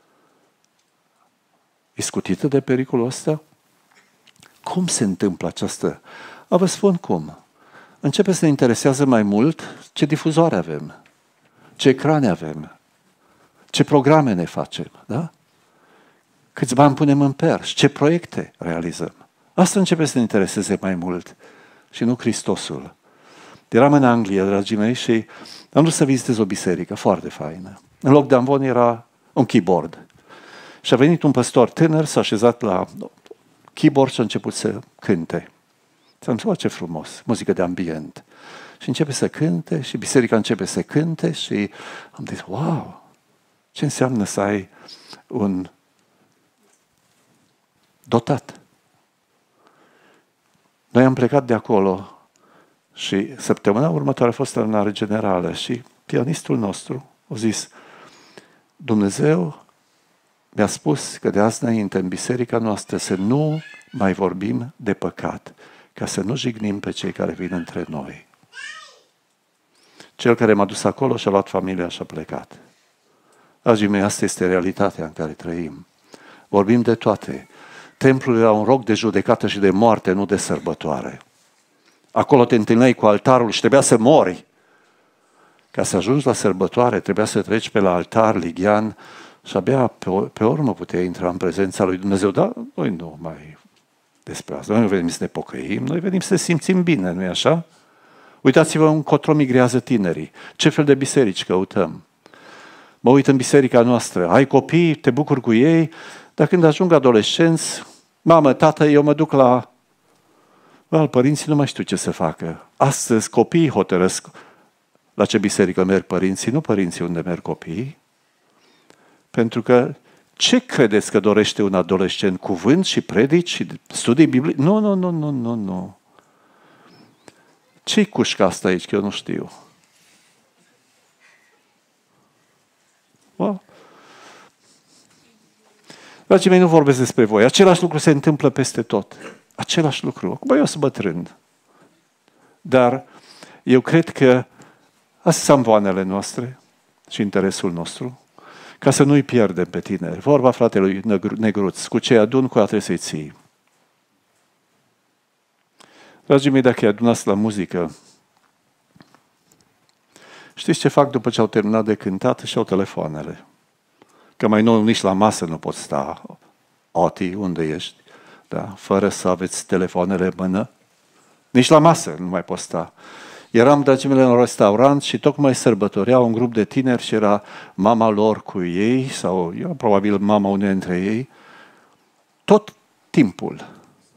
e scutită de pericolul ăsta? Cum se întâmplă această? A, vă spun cum. Începe să ne interesează mai mult ce difuzoare avem, ce ecrane avem, ce programe ne facem, da? Câți bani punem în perș, ce proiecte realizăm. Asta începe să ne intereseze mai mult și nu Hristosul. Eram în Anglia, dragii mei, și am vrut să vizitez o biserică foarte faină. În loc de amvon era un keyboard. Și a venit un păstor tânăr, s-a așezat la keyboard și a început să cânte. Ți-am zis, ce frumos, muzică de ambient. Și începe să cânte și biserica începe să cânte și am zis, wow, ce înseamnă să ai un dotat. Noi am plecat de acolo și săptămâna următoare a fost adunare generală și pianistul nostru a zis, Dumnezeu mi-a spus că de azi înainte în biserica noastră să nu mai vorbim de păcat, ca să nu jignim pe cei care vin între noi. Cel care m-a dus acolo și-a luat familia și a plecat. Dragii mei, asta este realitatea în care trăim. Vorbim de toate. Templul era un loc de judecată și de moarte, nu de sărbătoare. Acolo te întâlneai cu altarul și trebuia să mori. Ca să ajungi la sărbătoare, trebuia să treci pe la altar lighean și abia pe, pe urmă puteai intra în prezența lui Dumnezeu. Dar noi nu mai despre asta. Noi nu venim să ne pocăim, noi venim să ne simțim bine, nu-i așa? Uitați-vă încotro migrează tinerii. Ce fel de biserici căutăm? Mă uit în biserica noastră. Ai copii, te bucuri cu ei, dar când ajung adolescenți, mamă, tată, eu mă duc la... Well, părinții nu mai știu ce să facă. Astăzi copiii hotărăsc la ce biserică merg părinții, nu părinții unde merg copiii. Pentru că ce credeți că dorește un adolescent? Cuvânt și predici și studii biblice? Nu, nu, nu, nu, nu, nu. Ce-i cușca asta aici, că eu nu știu? Well, dragii mei, nu vorbesc despre voi. Același lucru se întâmplă peste tot. Același lucru. Acum eu sunt bătrân. Dar eu cred că astea sunt amvoanele noastre și interesul nostru, ca să nu-i pierdem pe tineri. Vorba fratelui Negruț, cu ce adun, cu aia trebuie să-i ții. Dragii mei, dacă îi adunați la muzică, știți ce fac după ce au terminat de cântat? Și au telefoanele. Că mai nou nici la masă nu pot sta. Oti, unde ești? Da? Fără să aveți telefoanele în mână. Nici la masă nu mai pot sta. Eram, dragii mei, în un restaurant și tocmai sărbătoreau un grup de tineri și era mama lor cu ei, sau eu, probabil mama unei dintre ei, tot timpul.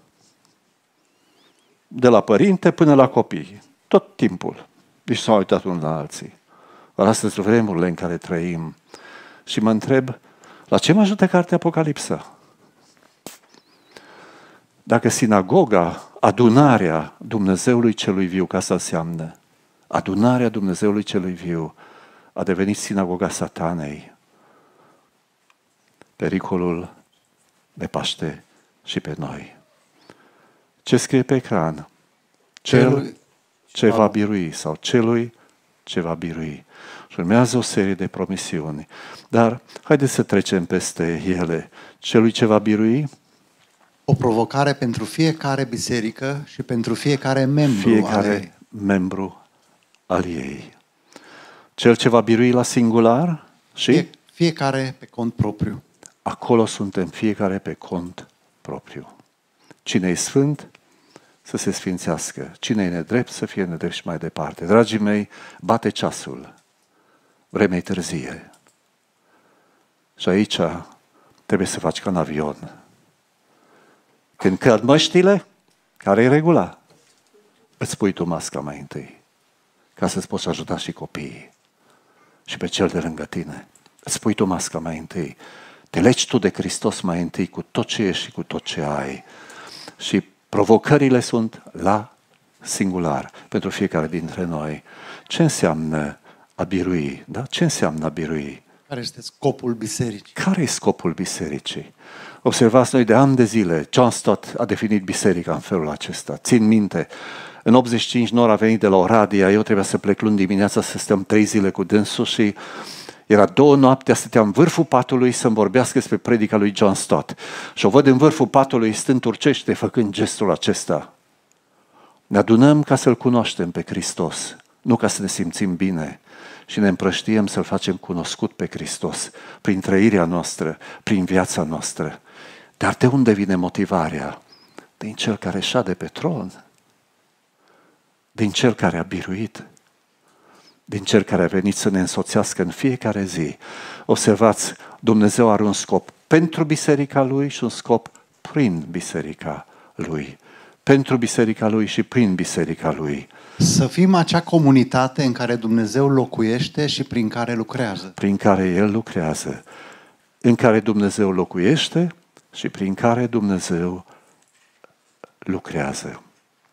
De la părinte până la copii. Tot timpul. Deci s-au uitat unul la alții. Dar astea sunt vremurile în care trăim. Și mă întreb, la ce mă ajută cartea Apocalipsa? Dacă sinagoga, adunarea Dumnezeului celui viu, ca să înseamnă, adunarea Dumnezeului celui viu a devenit sinagoga satanei, pericolul ne paște și pe noi. Ce scrie pe ecran? Cel ce va birui sau celui ce va birui. Și urmează o serie de promisiuni. Dar haideți să trecem peste ele. Celui ce va birui? O provocare pentru fiecare biserică și pentru fiecare membru Fiecare al ei. membru al ei. Cel ce va birui la singular și? Fie, fiecare pe cont propriu. Acolo suntem fiecare pe cont propriu. Cine e sfânt, să se sfințească. Cine e nedrept, să fie nedrept și mai departe. Dragii mei, bate ceasul. Vremea e târzie. Și aici trebuie să faci ca în avion. Când cad măștile, care e regula? Îți pui tu masca mai întâi, ca să-ți poți ajuta și copiii și pe cel de lângă tine. Îți pui tu masca mai întâi. Te legi tu de Hristos mai întâi cu tot ce ești și cu tot ce ai. Și provocările sunt la singular pentru fiecare dintre noi. Ce înseamnă a birui? Da? Ce înseamnă a birui? Care este scopul bisericii? Care e scopul bisericii? Observați, noi de ani de zile, John Stott a definit biserica în felul acesta. Țin minte, în optzeci și cinci Nora a venit de la Oradea, eu trebuia să plec luni dimineața să stăm trei zile cu dânsul și era două noaptea, stăteam în vârful patului să-mi vorbească despre predica lui John Stott. Și o văd în vârful patului stând turcește, făcând gestul acesta. Ne adunăm ca să-L cunoaștem pe Hristos, nu ca să ne simțim bine. Și ne împrăștiem să-L facem cunoscut pe Hristos, prin trăirea noastră, prin viața noastră. Dar de unde vine motivarea? Din Cel care șade pe tron, din Cel care a biruit, din Cel care a venit să ne însoțească în fiecare zi. Observați, Dumnezeu are un scop pentru biserica Lui și un scop prin biserica Lui. Pentru biserica Lui și prin biserica Lui. Să fim acea comunitate în care Dumnezeu locuiește și prin care lucrează. Prin care El lucrează. În care Dumnezeu locuiește și prin care Dumnezeu lucrează.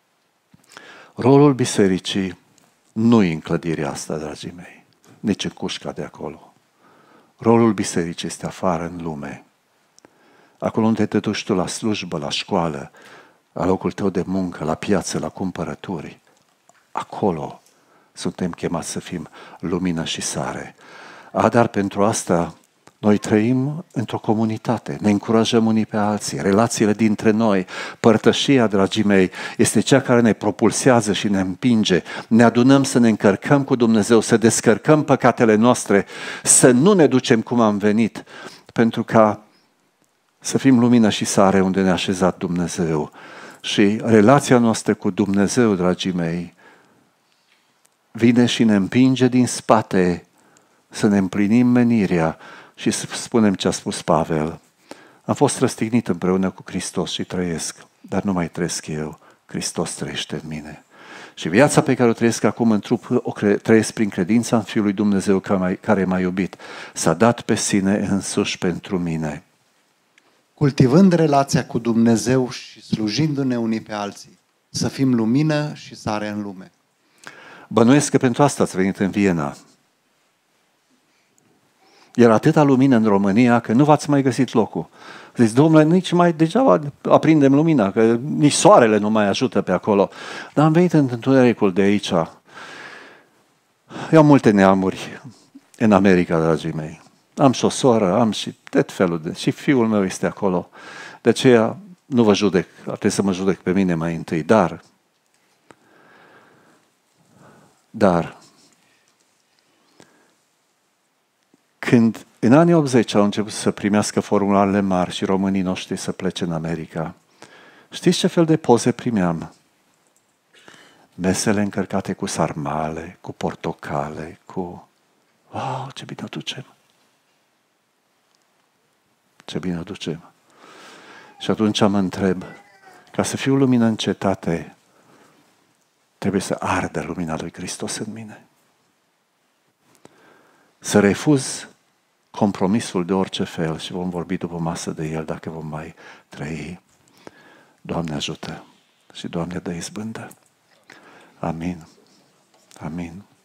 Rolul bisericii nu e în clădirea asta, dragii mei, nici în cușca de acolo. Rolul bisericii este afară în lume. Acolo unde te duci tu la slujbă, la școală, la locul tău de muncă, la piață, la cumpărături. Acolo suntem chemați să fim lumină și sare. A, dar pentru asta noi trăim într-o comunitate, ne încurajăm unii pe alții, relațiile dintre noi, părtășia, dragii mei, este cea care ne propulsează și ne împinge. Ne adunăm să ne încărcăm cu Dumnezeu, să descărcăm păcatele noastre, să nu ne ducem cum am venit, pentru ca să fim lumină și sare unde ne-a așezat Dumnezeu. Și relația noastră cu Dumnezeu, dragii mei, vine și ne împinge din spate să ne împlinim menirea și să spunem ce a spus Pavel. Am fost răstignit împreună cu Hristos și trăiesc, dar nu mai trăiesc eu, Hristos trăiește în mine. Și viața pe care o trăiesc acum în trup, o trăiesc prin credința în Fiul lui Dumnezeu care m-a iubit. S-a dat pe sine însuși pentru mine. Cultivând relația cu Dumnezeu și slujindu-ne unii pe alții, să fim lumină și sare în lume. Bănuiesc că pentru asta ați venit în Viena. Era atâta lumină în România că nu v-ați mai găsit locul. Zici, domnule, nici mai degeaba aprindem lumina, că nici soarele nu mai ajută pe acolo. Dar am venit în întunericul de aici. Eu am multe neamuri în America, dragii mei. Am și o soră, am și tot felul de... Și fiul meu este acolo. De aceea nu vă judec, ar trebui să mă judec pe mine mai întâi. Dar, dar, când în anii optzeci au început să primească formularele mari și românii noștri să plece în America, știți ce fel de poze primeam? mesele încărcate cu sarmale, cu portocale, cu... Wow, ce bine o ducem! Ce bine o ducem! Și atunci mă întreb, ca să fiu lumină în cetate, trebuie să ardă lumina lui Hristos în mine. Să refuz compromisul de orice fel și vom vorbi după masă de el dacă vom mai trăi. Doamne ajută și Doamne dă izbândă. Amin. Amin.